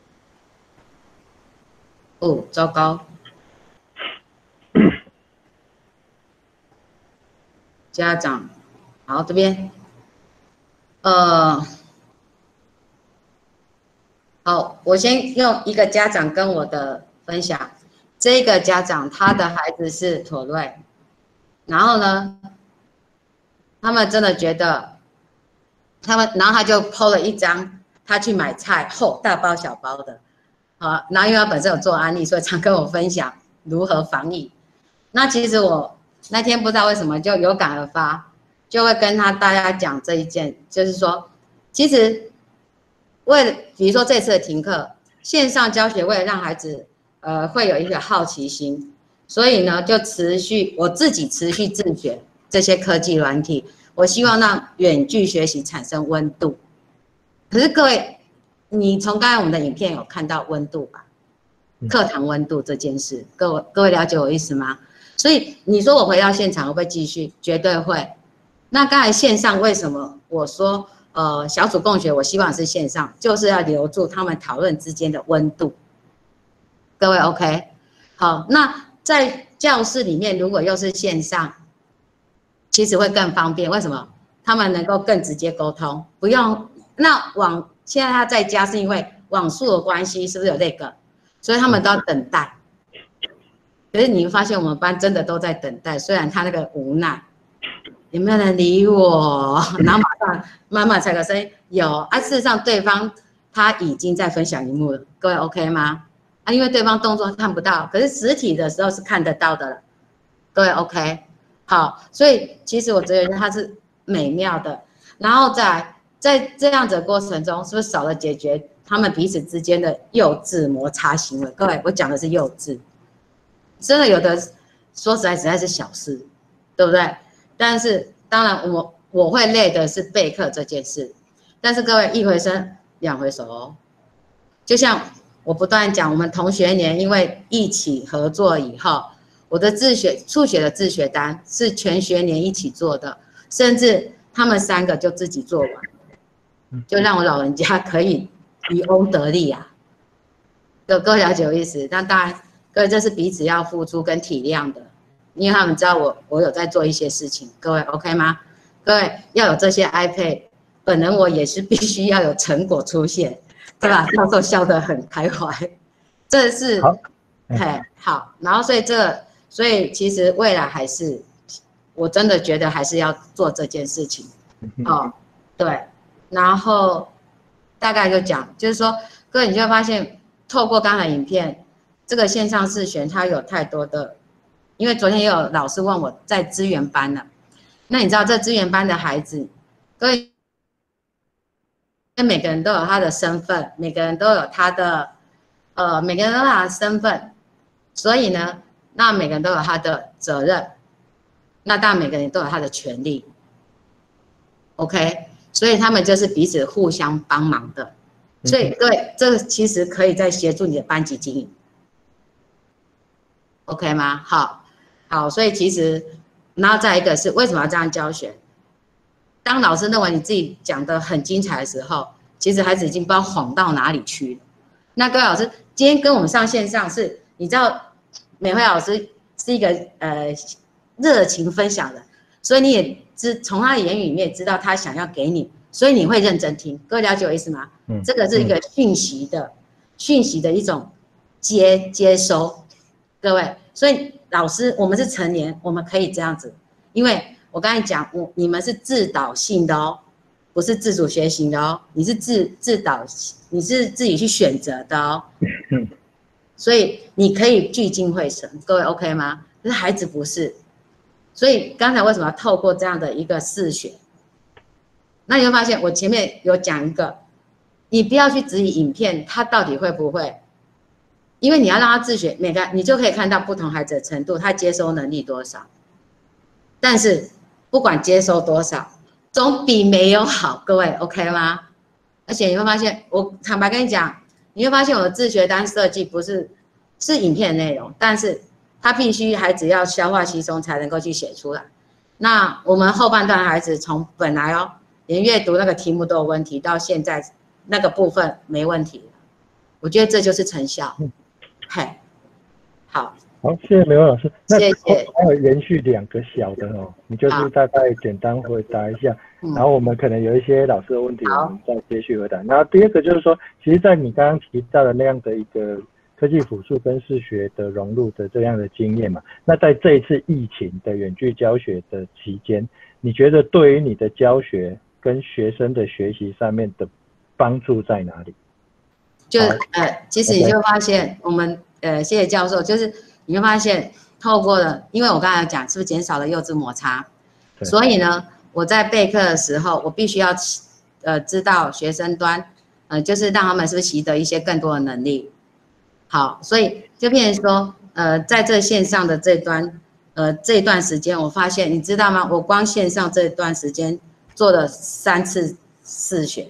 糟糕，家长，好，这边。好，我先用一个家长跟我的分享。这个家长他的孩子是妥瑞，然后呢，他们真的觉得，然后他就 po 了一张他去买菜大包小包的，然后因为他本身有做安利，所以常跟我分享如何防疫。那其实我那天不知道为什么就有感而发。就会跟大家讲这一件，就是说，其实比如说这次的停课，线上教学为了让孩子会有一个好奇心，所以呢就我自己持续自学这些科技软体，我希望让远距学习产生温度。可是各位，你从刚才我们的影片有看到温度吧？课堂温度这件事，各位了解我意思吗？ 所以你说我回到现场会不会继续？绝对会。那刚才线上为什么我说小组共学我希望是线上，就是要留住他们讨论之间的温度。各位 OK？ 好，那在教室里面如果又是线上，其实会更方便。为什么？他们能够更直接沟通，不用那现在他在家是因为网速的关系，是不是有那个？所以他们都要等待。可是你会发现我们班真的都在等待，虽然他那个无奈，有没有人理我？然后马上慢慢才个声音有啊。事实上对方他已经在分享荧幕了，各位 OK 吗？啊，因为对方动作看不到，可是实体的时候是看得到的了，各位 OK？ 好，所以其实我觉得它是美妙的。然后在这样子的过程中，是不是少了解决他们彼此之间的幼稚摩擦行为？各位，我讲的是幼稚。真的有的说实在是小事，对不对？但是当然我会累的是备课这件事，但是各位一回生两回熟哦。就像我不断讲，我们同学年因为一起合作以后，我的数学的自学单是全学年一起做的，甚至他们3个就自己做完，就让我老人家可以渔翁得利啊。各位了解我意思？那当然。各位，这是彼此要付出跟体谅的，因为他们知道我有在做一些事情。各位 OK 吗？各位要有这些 iPad， 本人我也是必须要有成果出现，对吧？教授笑得很开怀，这是好。然后所以其实未来还是，我真的觉得还是要做这件事情。哦，对。然后大概就讲，就是说，各位你就会发现，透过刚才影片。这个线上视学它有太多的，因为昨天也有老师问我在资源班了，那你知道这资源班的孩子，各位，每个人都有他的身份，每个人都有他的身份，所以呢，那每个人都有他的责任，那当然每个人都有他的权利 ，OK， 所以他们就是彼此互相帮忙的，所以各位，这其实可以在协助你的班级经营。OK 吗？好，所以其实，然后再一个是为什么要这样教学？当老师认为你自己讲得很精彩的时候，其实孩子已经不知道晃到哪里去了。那各位老师，今天跟我们上线上是，你知道美惠老师是一个热情分享的，所以你也从他的言语里面知道他想要给你，所以你会认真听。各位了解我意思吗？这个是一个讯息的一种接收。各位，所以老师，我们是成年，我们可以这样子，因为我刚才讲，你们是自导性的哦，不是自主学习的哦，你是自导，你是自己去选择的哦，所以你可以聚精会神，各位 OK 吗？可是孩子不是，所以刚才为什么要透过这样的一个视学？那你会发现，我前面有讲一个，你不要去质疑影片，他到底会不会。因为你要让他自学，你就可以看到不同孩子的程度，他接收能力多少。但是不管接收多少，总比没有好，各位 OK 吗？而且你会发现，我坦白跟你讲，你会发现我的自学单设计不是影片的内容，但是他必须孩子要消化吸收才能够去写出来。那我们后半段孩子从本来连阅读那个题目都有问题，到现在那个部分没问题，我觉得这就是成效。好， 谢谢美惠老师。那谢谢。 还有延续2个小的哦，你就是大概简单回答一下，然后我们可能有一些老师的问题，我们再接续回答。然后第2个就是说，其实，在你刚刚提到的那样的一个科技辅助跟视学的融入的这样的经验嘛，那在这一次疫情的远距教学的期间，你觉得对于你的教学跟学生的学习上面的帮助在哪里？ 其实你就发现我们谢谢教授，就是你会发现透过了，因为我刚才讲是不是减少了幼稚摩擦，所以呢，我在备课的时候，我必须要知道学生端，就是让他们是不是习得一些更多的能力。好，所以就变成说，在这线上的这段时间，我发现你知道吗？我光线上这段时间做了3次视学。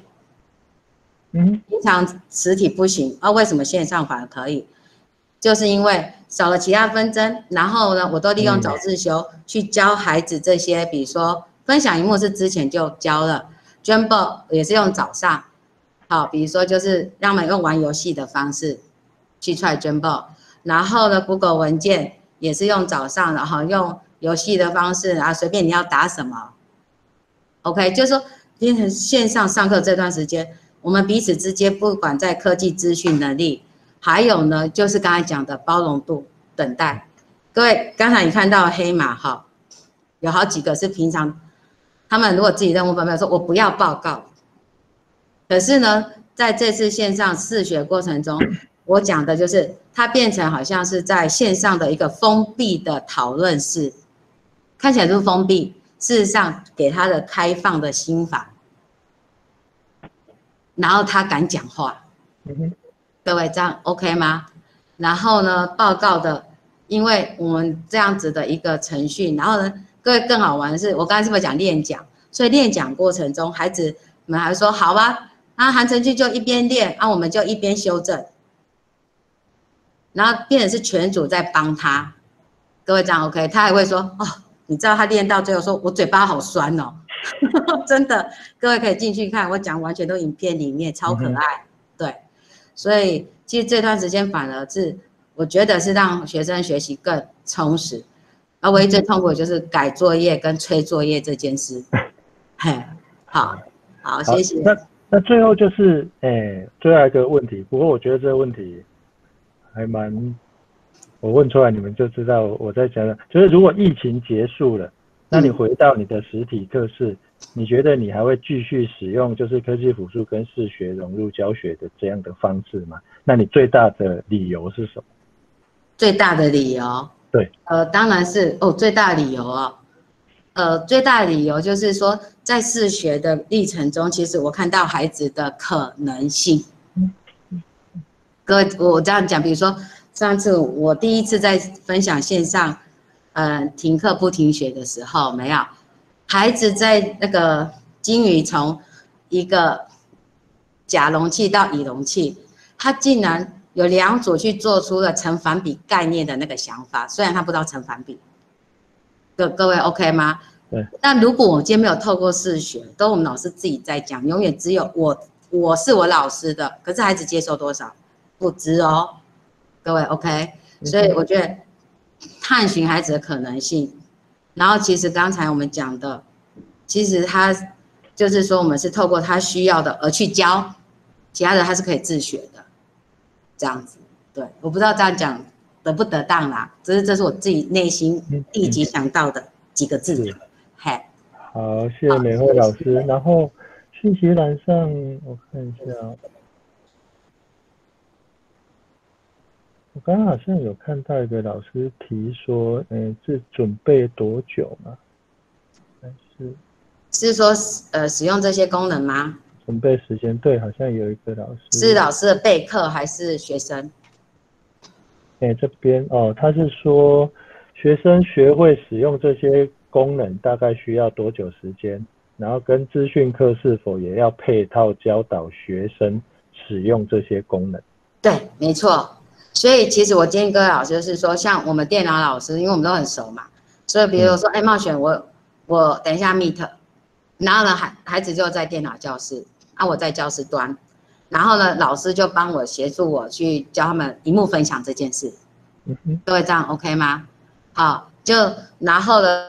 平常实体不行为什么线上反而可以？就是因为少了其他纷争，然后呢，我都利用早自修去教孩子这些，比如说分享荧幕是之前就教了 ，Dreamboat 也是用早上，好，比如说就是让他们用玩游戏的方式去 try Dreamboat，然后呢 ，Google 文件也是用早上，然后用游戏的方式，然后随便你要打什么 ，OK， 就是说变成线上上课这段时间，我们彼此之间不管在科技资讯能力。还有呢，就是刚才讲的包容度、等待。各位，刚才你看到黑马哈，有好几个是平常他们如果自己任务分配说，我不要报告。可是呢，在这次线上试学过程中，我讲的就是它变成好像是在线上的一个封闭的讨论室，看起来就是封闭，事实上给他的开放的心房，然后他敢讲话。各位这样 OK 吗？然后呢，报告的，因为我们这样子的一个程序，然后呢，各位更好玩的是，我刚才是不是讲练讲？所以练讲过程中，孩子们还说好吧，那韩程序就一边练，我们就一边修正，然后变成是全组在帮他。各位这样 OK？ 他还会说哦，你知道他练到最后说，我嘴巴好酸哦，真的，各位可以进去看，我讲完全都影片里面超可爱，对。所以其实这段时间反而是我觉得是让学生学习更充实，而唯一最痛苦的就是改作业跟催作业这件事。嘿，好，谢谢。 那最后就是最后一个问题，不过我觉得这个问题还蛮，我问出来你们就知道我在讲的，就是如果疫情结束了，那你回到你的实体课室。你觉得你还会继续使用就是科技辅助跟视学融入教学的这样的方式吗？那你最大的理由是什么？ 最大的理由？对，当然是最大的理由最大的理由就是说，在视学的历程中，其实我看到孩子的可能性。各位，我这样讲，比如说上次我第一次在分享线上，停课不停学的时候，没有。孩子在那个金鱼从一个甲容器到乙容器，他竟然有2组去做出了成反比概念的那个想法，虽然他不知道成反比。各位 OK 吗？对。但如果我今天没有透过视学，都我们老师自己在讲，永远只有我是我老师的，可是孩子接受多少不知哦。各位 OK， 所以我觉得探寻孩子的可能性。然后其实刚才我们讲的，其实他就是说我们是透过他需要的而去教，其他的他是可以自学的，这样子。对，我不知道这样讲得不得当啦，这是我自己内心立即想到的几个字。嘿， 好，谢谢美惠老师。然后讯息栏上我看一下。我刚刚好像有看到一个老师提说，是准备多久吗？ 是说使用这些功能吗？ 准备时间，对，好像有一个老师。 是老师的备课还是学生？ 这边他是说学生学会使用这些功能大概需要多久时间？然后跟资讯课是否也要配套教导学生使用这些功能？ 对，没错。所以其实我今天跟老师就是说，像我们电脑老师，因为我们都很熟嘛，所以比如说，茂璇，我等一下 meet， 然后呢，孩子就在电脑教室，我在教室端，然后呢，老师就帮我协助我去教他们萤幕分享这件事。各位这样 OK 吗？好，就然后呢，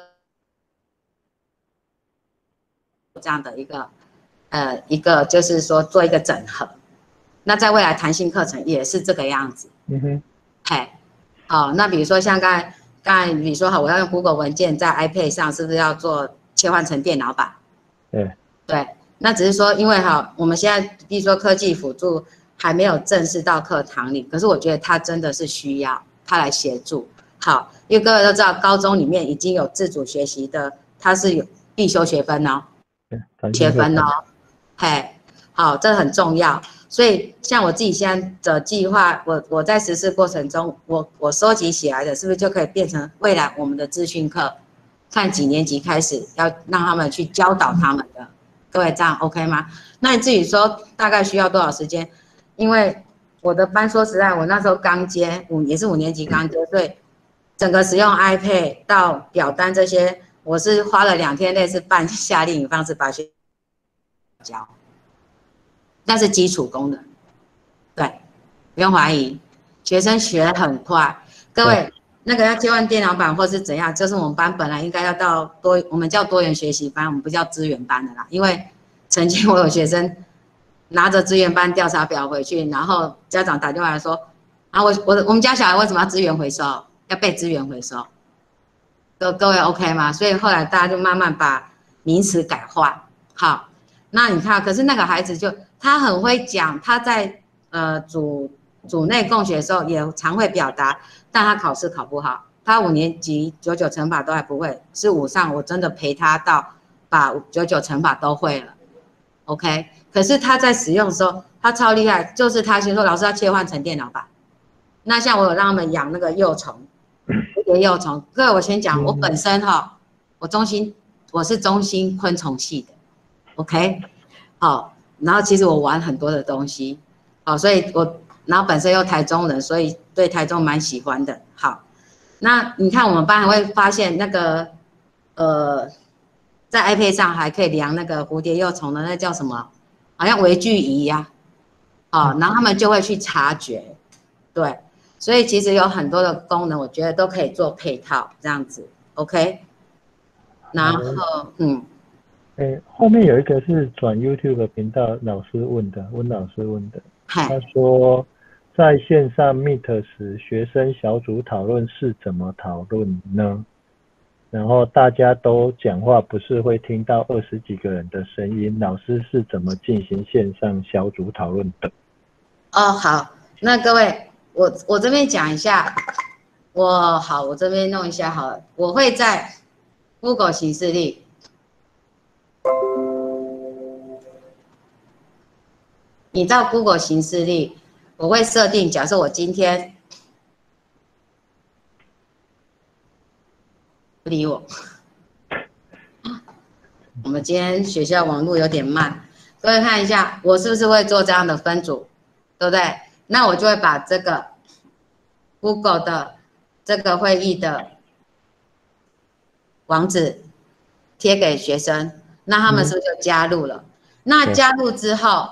这样的一个就是说做一个整合。那在未来弹性课程也是这个样子。嘿，好，那比如说像刚才比如说我要用 Google 文件在 iPad 上，是不是要做切换成电脑版？对，那只是说因为我们现在比如说科技辅助还没有正式到课堂里，可是我觉得它真的是需要它来协助。好，因为各位都知道高中里面已经有自主学习的，它是有必修学分哦，学分哦，嘿，好，这很重要。所以像我自己现在的计划，我在实施过程中，我收集起来的，是不是就可以变成未来我们的资讯课，看几年级开始要让他们去教导他们的？各位这样 OK 吗？那你自己说大概需要多少时间？因为我的班说实在，我那时候刚接也是5年级刚接，所以整个使用 iPad 到表单这些，我是花了2天，类似半夏令营方式把学教，那是基础功能，对，不用怀疑，学生学很快。各位，那个要切换电脑版或是怎样，就是我们班本来应该要到我们叫多元学习班，我们不叫资源班的啦，因为曾经我有学生拿着资源班调查表回去，然后家长打电话来说，啊，我们家小孩为什么要资源回收？要被资源回收？各位 OK 吗？所以后来大家就慢慢把名词改换。好，那你看，可是那个孩子他很会讲，他在组内共学的时候也常会表达，但他考试考不好。他5年级99乘法都还不会，是5上我真的陪他到把99乘法都会了。OK， 可是他在使用的时候，他超厉害，就是他先说老师要切换成电脑版。那像我有让他们养那个幼虫，蝴蝶幼虫。各位，我先讲，我本身我是中心昆虫系的 ，OK， 好，然后其实我玩很多的东西，好，所以然后本身又台中人，所以对台中蛮喜欢的。好，那你看我们班还会发现那个在 iPad 上还可以量那个蝴蝶幼虫的，那叫什么？好像微距仪呀，好，然后他们就会去察觉，对，所以其实有很多的功能，我觉得都可以做配套这样子 ，OK。然后后面有一个是转 YouTube 的频道，温老师问的，他说在线上 Meet 时，学生小组讨论是怎么讨论呢？然后大家都讲话，不是会听到20几个人的声音，老师是怎么进行线上小组讨论的？ 哦，好，那各位，我这边讲一下，我这边弄一下好了，我会在 Google 行事历。你到 Google 行事历，我会设定，假设我今天不理我，我们今天学校网络有点慢，各位看一下，我是不是会做这样的分组，对不对？那我就会把这个 Google 的这个会议的网址贴给学生，那他们是不是就加入了？那加入之后，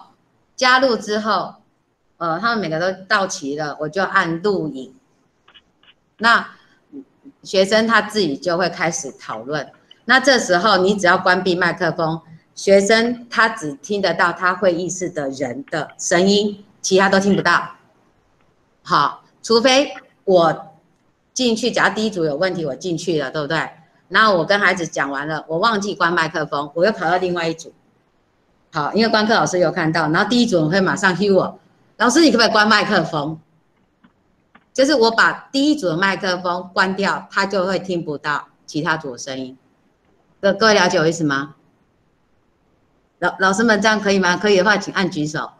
他们每个都到齐了，我就按录影。那学生他自己就会开始讨论。那这时候你只要关闭麦克风，学生他只听得到他会议室的人的声音，其他都听不到。好，除非我进去，假如第一组有问题，我进去了，对不对？然后我跟孩子讲完了，我忘记关麦克风，我又跑到另外一组。好，因为观课老师有看到，然后第一组会马上 cue 我，老师你可不可以关麦克风？就是我把第一组的麦克风关掉，他就会听不到其他组的声音。各位了解我意思吗？老师们这样可以吗？可以的话，请按举手。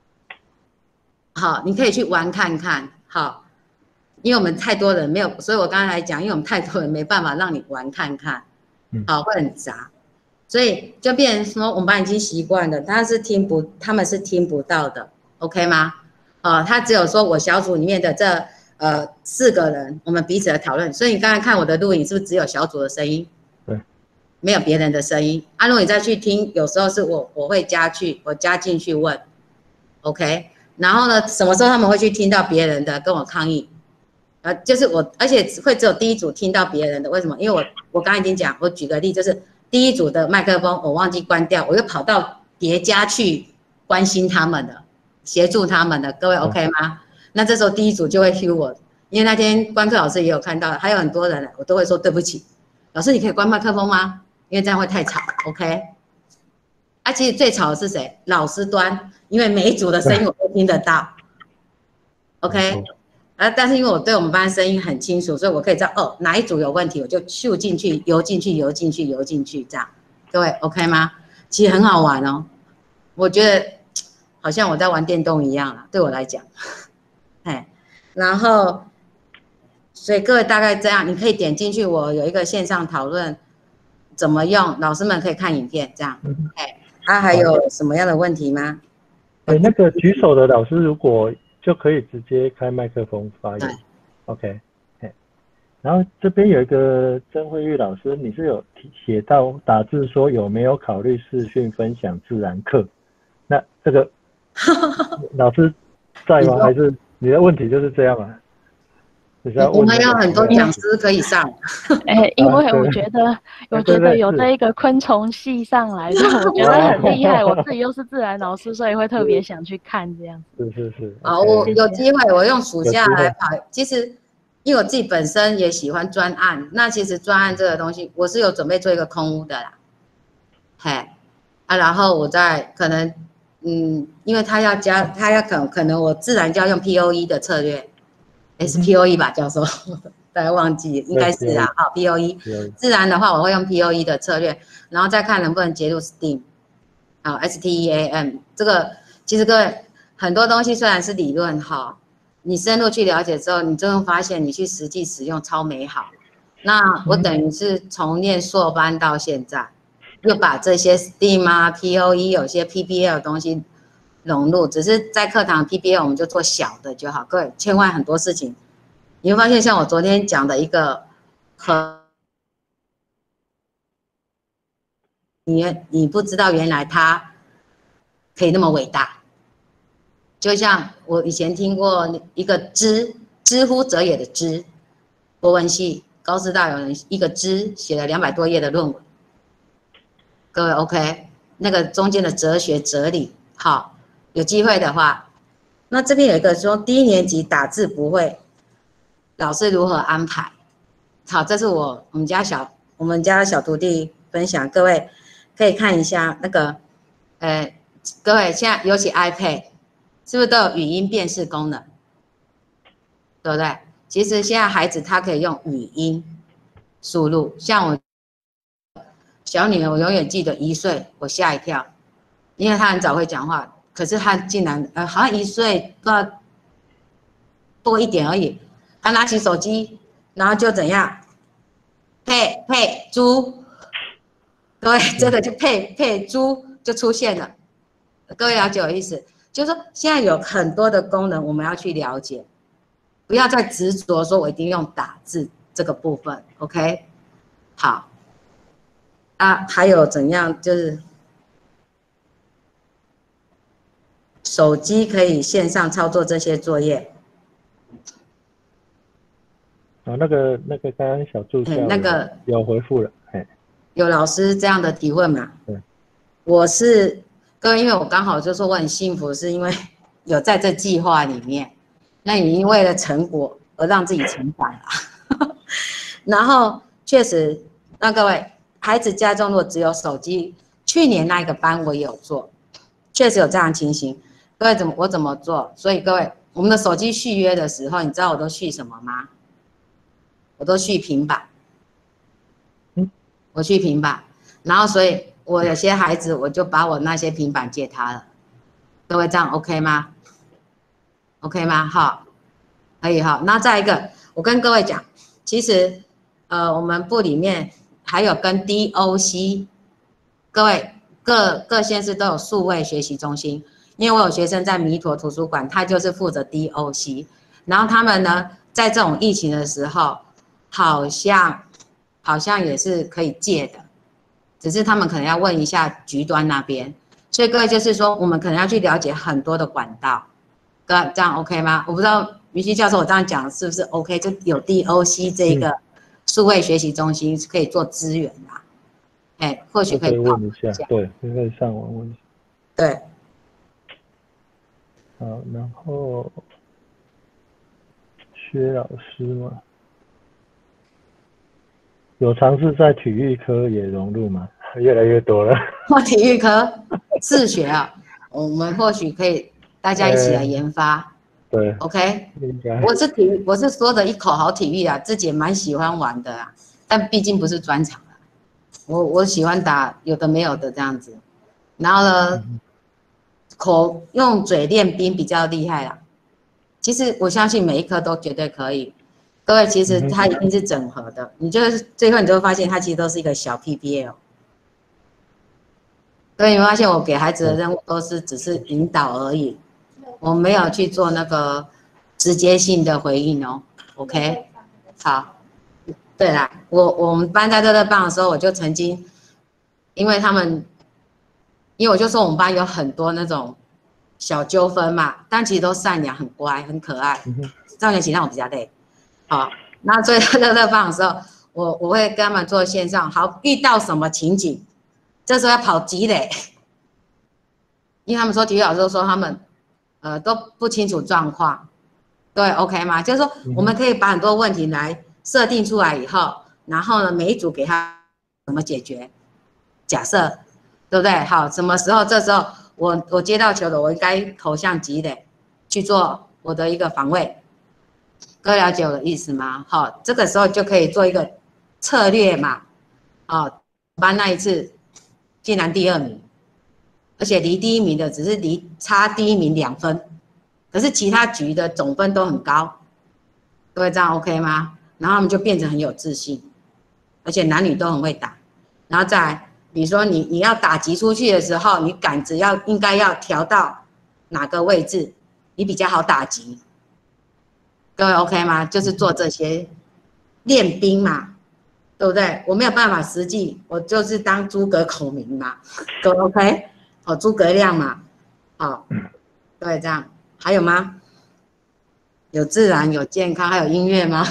好，你可以去玩看看。好，因为我们太多人没有，所以我刚才来讲，因为我们太多人没办法让你玩看看，好，会很杂，所以就变成说我们班已经习惯了，他们是听不到的 ，OK 吗？他只有说我小组里面的这4个人，我们彼此的讨论，所以你刚才看我的录影是不是只有小组的声音？ 对， 没有别人的声音。如果你再去听，有时候是我会加进去问 ，OK。然后呢，什么时候他们会去听到别人的跟我抗议？就是而且会只有第一组听到别人的，为什么？因为我刚才已经讲，我举个例，就是第一组的麦克风我忘记关掉，我又跑到别家去关心他们的，协助他们的，各位 OK 吗？那这时候第一组就会 cue 我，因为那天观课老师也有看到，还有很多人，我都会说对不起，老师你可以关麦克风吗？因为这样会太吵 ，OK？ 其实最吵的是谁？老师端，因为每一组的声音我都听得到 ，OK？ 但是因为我对我们班声音很清楚，所以我可以知道哪一组有问题，我就咻进去、游进去，这样，各位 OK 吗？其实很好玩哦，我觉得好像我在玩电动一样啦，对我来讲，然后所以各位大概这样，你可以点进去，我有一个线上讨论怎么用，老师们可以看影片这样，还有什么样的问题吗？ 那个举手的老师如果就可以直接开麦克风发对言。OK，然后这边有一个曾慧玉老师，你是有写到打字说有没有考虑视讯分享自然课？那这个老师在吗？还是你的问题就是这样啊？ 我们有很多讲师可以上。 因为我觉得有这一个昆虫系上来的，我觉得很厉害。我自己又是自然老师，所以会特别想去看这样。 是。 好，我有机会我用暑假来跑。其实因为我自己本身也喜欢专案，那其实专案这个东西，我是有准备做一个空屋的啦。然后我再可能因为他要可能我自然就要用 POE 的策略。是 POE 吧，教授，大家忘记，应该是啊。好 ，POE， 自然的话我会用 POE 的策略，然后再看能不能接入 STEAM， 好 ，STEAM 这个其实各位很多东西虽然是理论哈，你深入去了解之后，你就会发现你去实际使用超美好。那我等于是从念硕班到现在，又把这些 STEAM 啊 POE 有些 PBL 的东西融入，只是在课堂 PBL 我们就做小的就好。各位千万很多事情，你会发现像我昨天讲的一个你不知道原来它可以那么伟大。就像我以前听过一个知乎者也的知，国文系高师大有人一个知写了200多页的论文。各位 OK， 那个中间的哲学哲理，好。有机会的话，那这边有一个说低年级打字不会，老师如何安排？好，这是我们家小徒弟分享，各位可以看一下那个，各位现在尤其 iPad 是不是都有语音辨识功能？对不对？其实现在孩子他可以用语音输入，像我小女儿，我永远记得1岁，我吓一跳，因为她很早会讲话。可是他竟然好像1岁不知道多一点而已，他拿起手机，然后就怎样配猪，各位这个就配猪就出现了。各位了解我意思，就是说现在有很多的功能我们要去了解，不要再执着说我一定用打字这个部分 ，OK？ 好，还有怎样就是手机可以线上操作这些作业。 那个刚刚小助教那个有回复了， 有老师这样的提问嘛？ 对， 我是各位，因为我刚好就说我很幸福，是因为有在这计划里面，那你因为了成果而让自己成长了。然后确实，那各位孩子家中如果只有手机，去年那个班我也有做，确实有这样的情形。各位我怎么做？所以各位，我们的手机续约的时候，你知道我都续什么吗？我都续平板。我续平板，然后所以我有些孩子，我就把我那些平板借他了。各位这样 OK 吗 ？OK 吗？好，可以哈。那再一个，我跟各位讲，其实我们部里面还有跟 DOC， 各位各县市都有数位学习中心。因为我有学生在弥陀图书馆，他就是负责 DOC， 然后他们呢，在这种疫情的时候，好像也是可以借的，只是他们可能要问一下局端那边，所以各位就是说，我们可能要去了解很多的管道，这样 OK 吗？我不知道于西教授我这样讲是不是 OK？ 就有 DOC 这个数位学习中心可以做资源啦，或许可以问一下，对，可以上网问一下， 对。 好，然后薛老师嘛，有尝试在体育科也融入吗？越来越多了。 体育科自学啊，我们或许可以大家一起来研发。 对 ，OK。我是说的一口好体育啊，自己也蛮喜欢玩的啊，但毕竟不是专长啊。我喜欢打有的没有的这样子，然后呢，用嘴练兵比较厉害啦。其实我相信每一科都绝对可以。各位，其实它一定是整合的，你就是最后你就会发现它其实都是一个小 PBL。所以你会发现我给孩子的任务都是只是引导而已。 我没有去做那个直接性的回应哦。OK， 好。对啦，我们班在乐乐棒的时候，我就曾经，因为我就说我们班有很多那种小纠纷嘛，但其实都善良、很乖、很可爱。少年期让我比较累。好，那所以乐乐棒的时候，我会跟他们做线上。好，遇到什么情景，这时候要跑积累，因为他们说体育老师都说他们都不清楚状况，对 ，OK 吗？就是说我们可以把很多问题来设定出来以后，然后呢，每一组给他怎么解决，假设，对不对？好，什么时候？这时候我接到球的，我应该投向积累去做我的一个防卫。各位了解我的意思吗？好，这个时候就可以做一个策略嘛。哦，班那一次竟然第2名，而且离第1名的只是差第1名2分，可是其他局的总分都很高，各位这样 OK 吗？然后他们就变成很有自信，而且男女都很会打。然后再来，比如说你要打击出去的时候，你杆子应该要调到哪个位置，你比较好打击。各位 OK 吗？就是做这些练兵嘛，对不对？我没有办法实际，我就是当诸葛孔明嘛，各位 OK？ 哦，诸葛亮嘛，好，对，这样还有吗？有自然，有健康，还有音乐吗？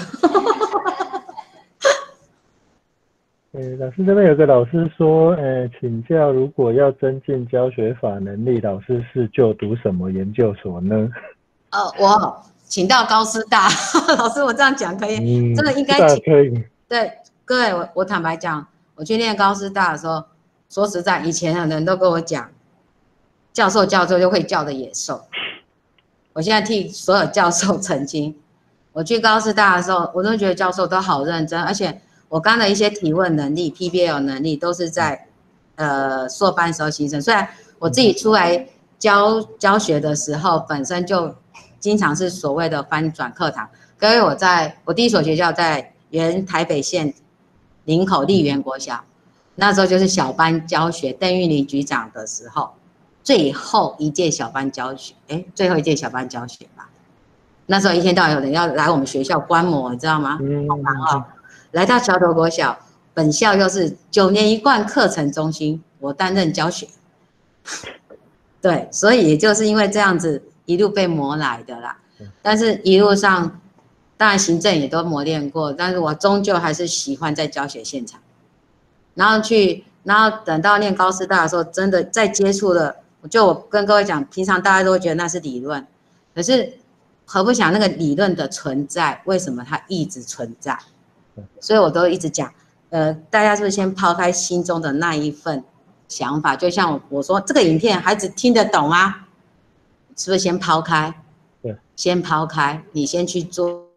老师这边有个老师说，请教如果要增进教学法能力，老师是就读什么研究所呢？ 我请到高师大，老师我这样讲可以？这个应该请。 可以。 对，各位，我坦白讲，我去念高师大的时候，说实在，以前的人都跟我讲，教授就会叫的野兽。我现在替所有教授澄清，我去高师大的时候，我都觉得教授都好认真，而且我刚的一些提问能力、PBL 能力都是在硕班时候形成。虽然我自己出来教学的时候，本身就经常是所谓的翻转课堂。各位，我第一所学校在原台北县林口立园国小，那时候就是小班教学，邓玉玲局长的时候，最后一届小班教学吧。那时候一天到晚有人要来我们学校观摩，你知道吗？好忙哦。来到桥头国小，本校又是9年一贯课程中心，我担任教学。对，所以也就是因为这样子一路被磨来的啦。但是一路上，当然行政也都磨练过，但是我终究还是喜欢在教学现场。然后等到念高师大的时候，真的在接触了，我跟各位讲，平常大家都会觉得那是理论，可是何不想那个理论的存在，为什么它一直存在？所以我都一直讲，大家是不是先抛开心中的那一份想法？就像我说，这个影片孩子听得懂吗？是不是先抛开？对，先抛开，你先去做，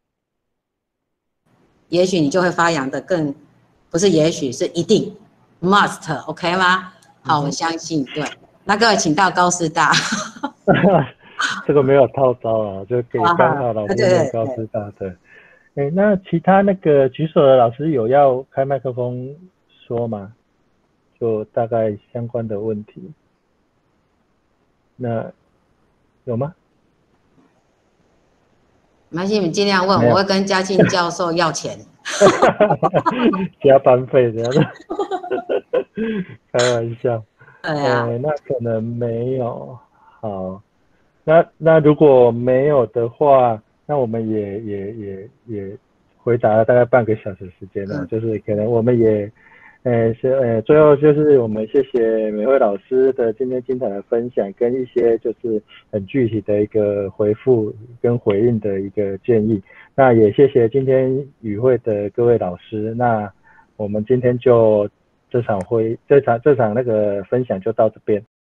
也许你就会发扬的更，不是也许是一定 ，must，OK 吗？好，我相信对。那各位请到高师大。 这个没有套招啊，就给刚好老师念高师大的。那其他那个举手的老师有要开麦克风说吗？就大概相关的问题，那有吗？ 没关系，你尽量问，我会跟嘉庆教授要钱。 加班费这样的，开玩笑。那可能没有。好，那如果没有的话，那我们也回答了大概半个小时时间了，就是可能我们也，最后就是我们谢谢每位老师的今天精彩的分享，跟一些就是很具体的一个回复跟回应的一个建议。那也谢谢今天与会的各位老师。那我们今天就这场那个分享就到这边。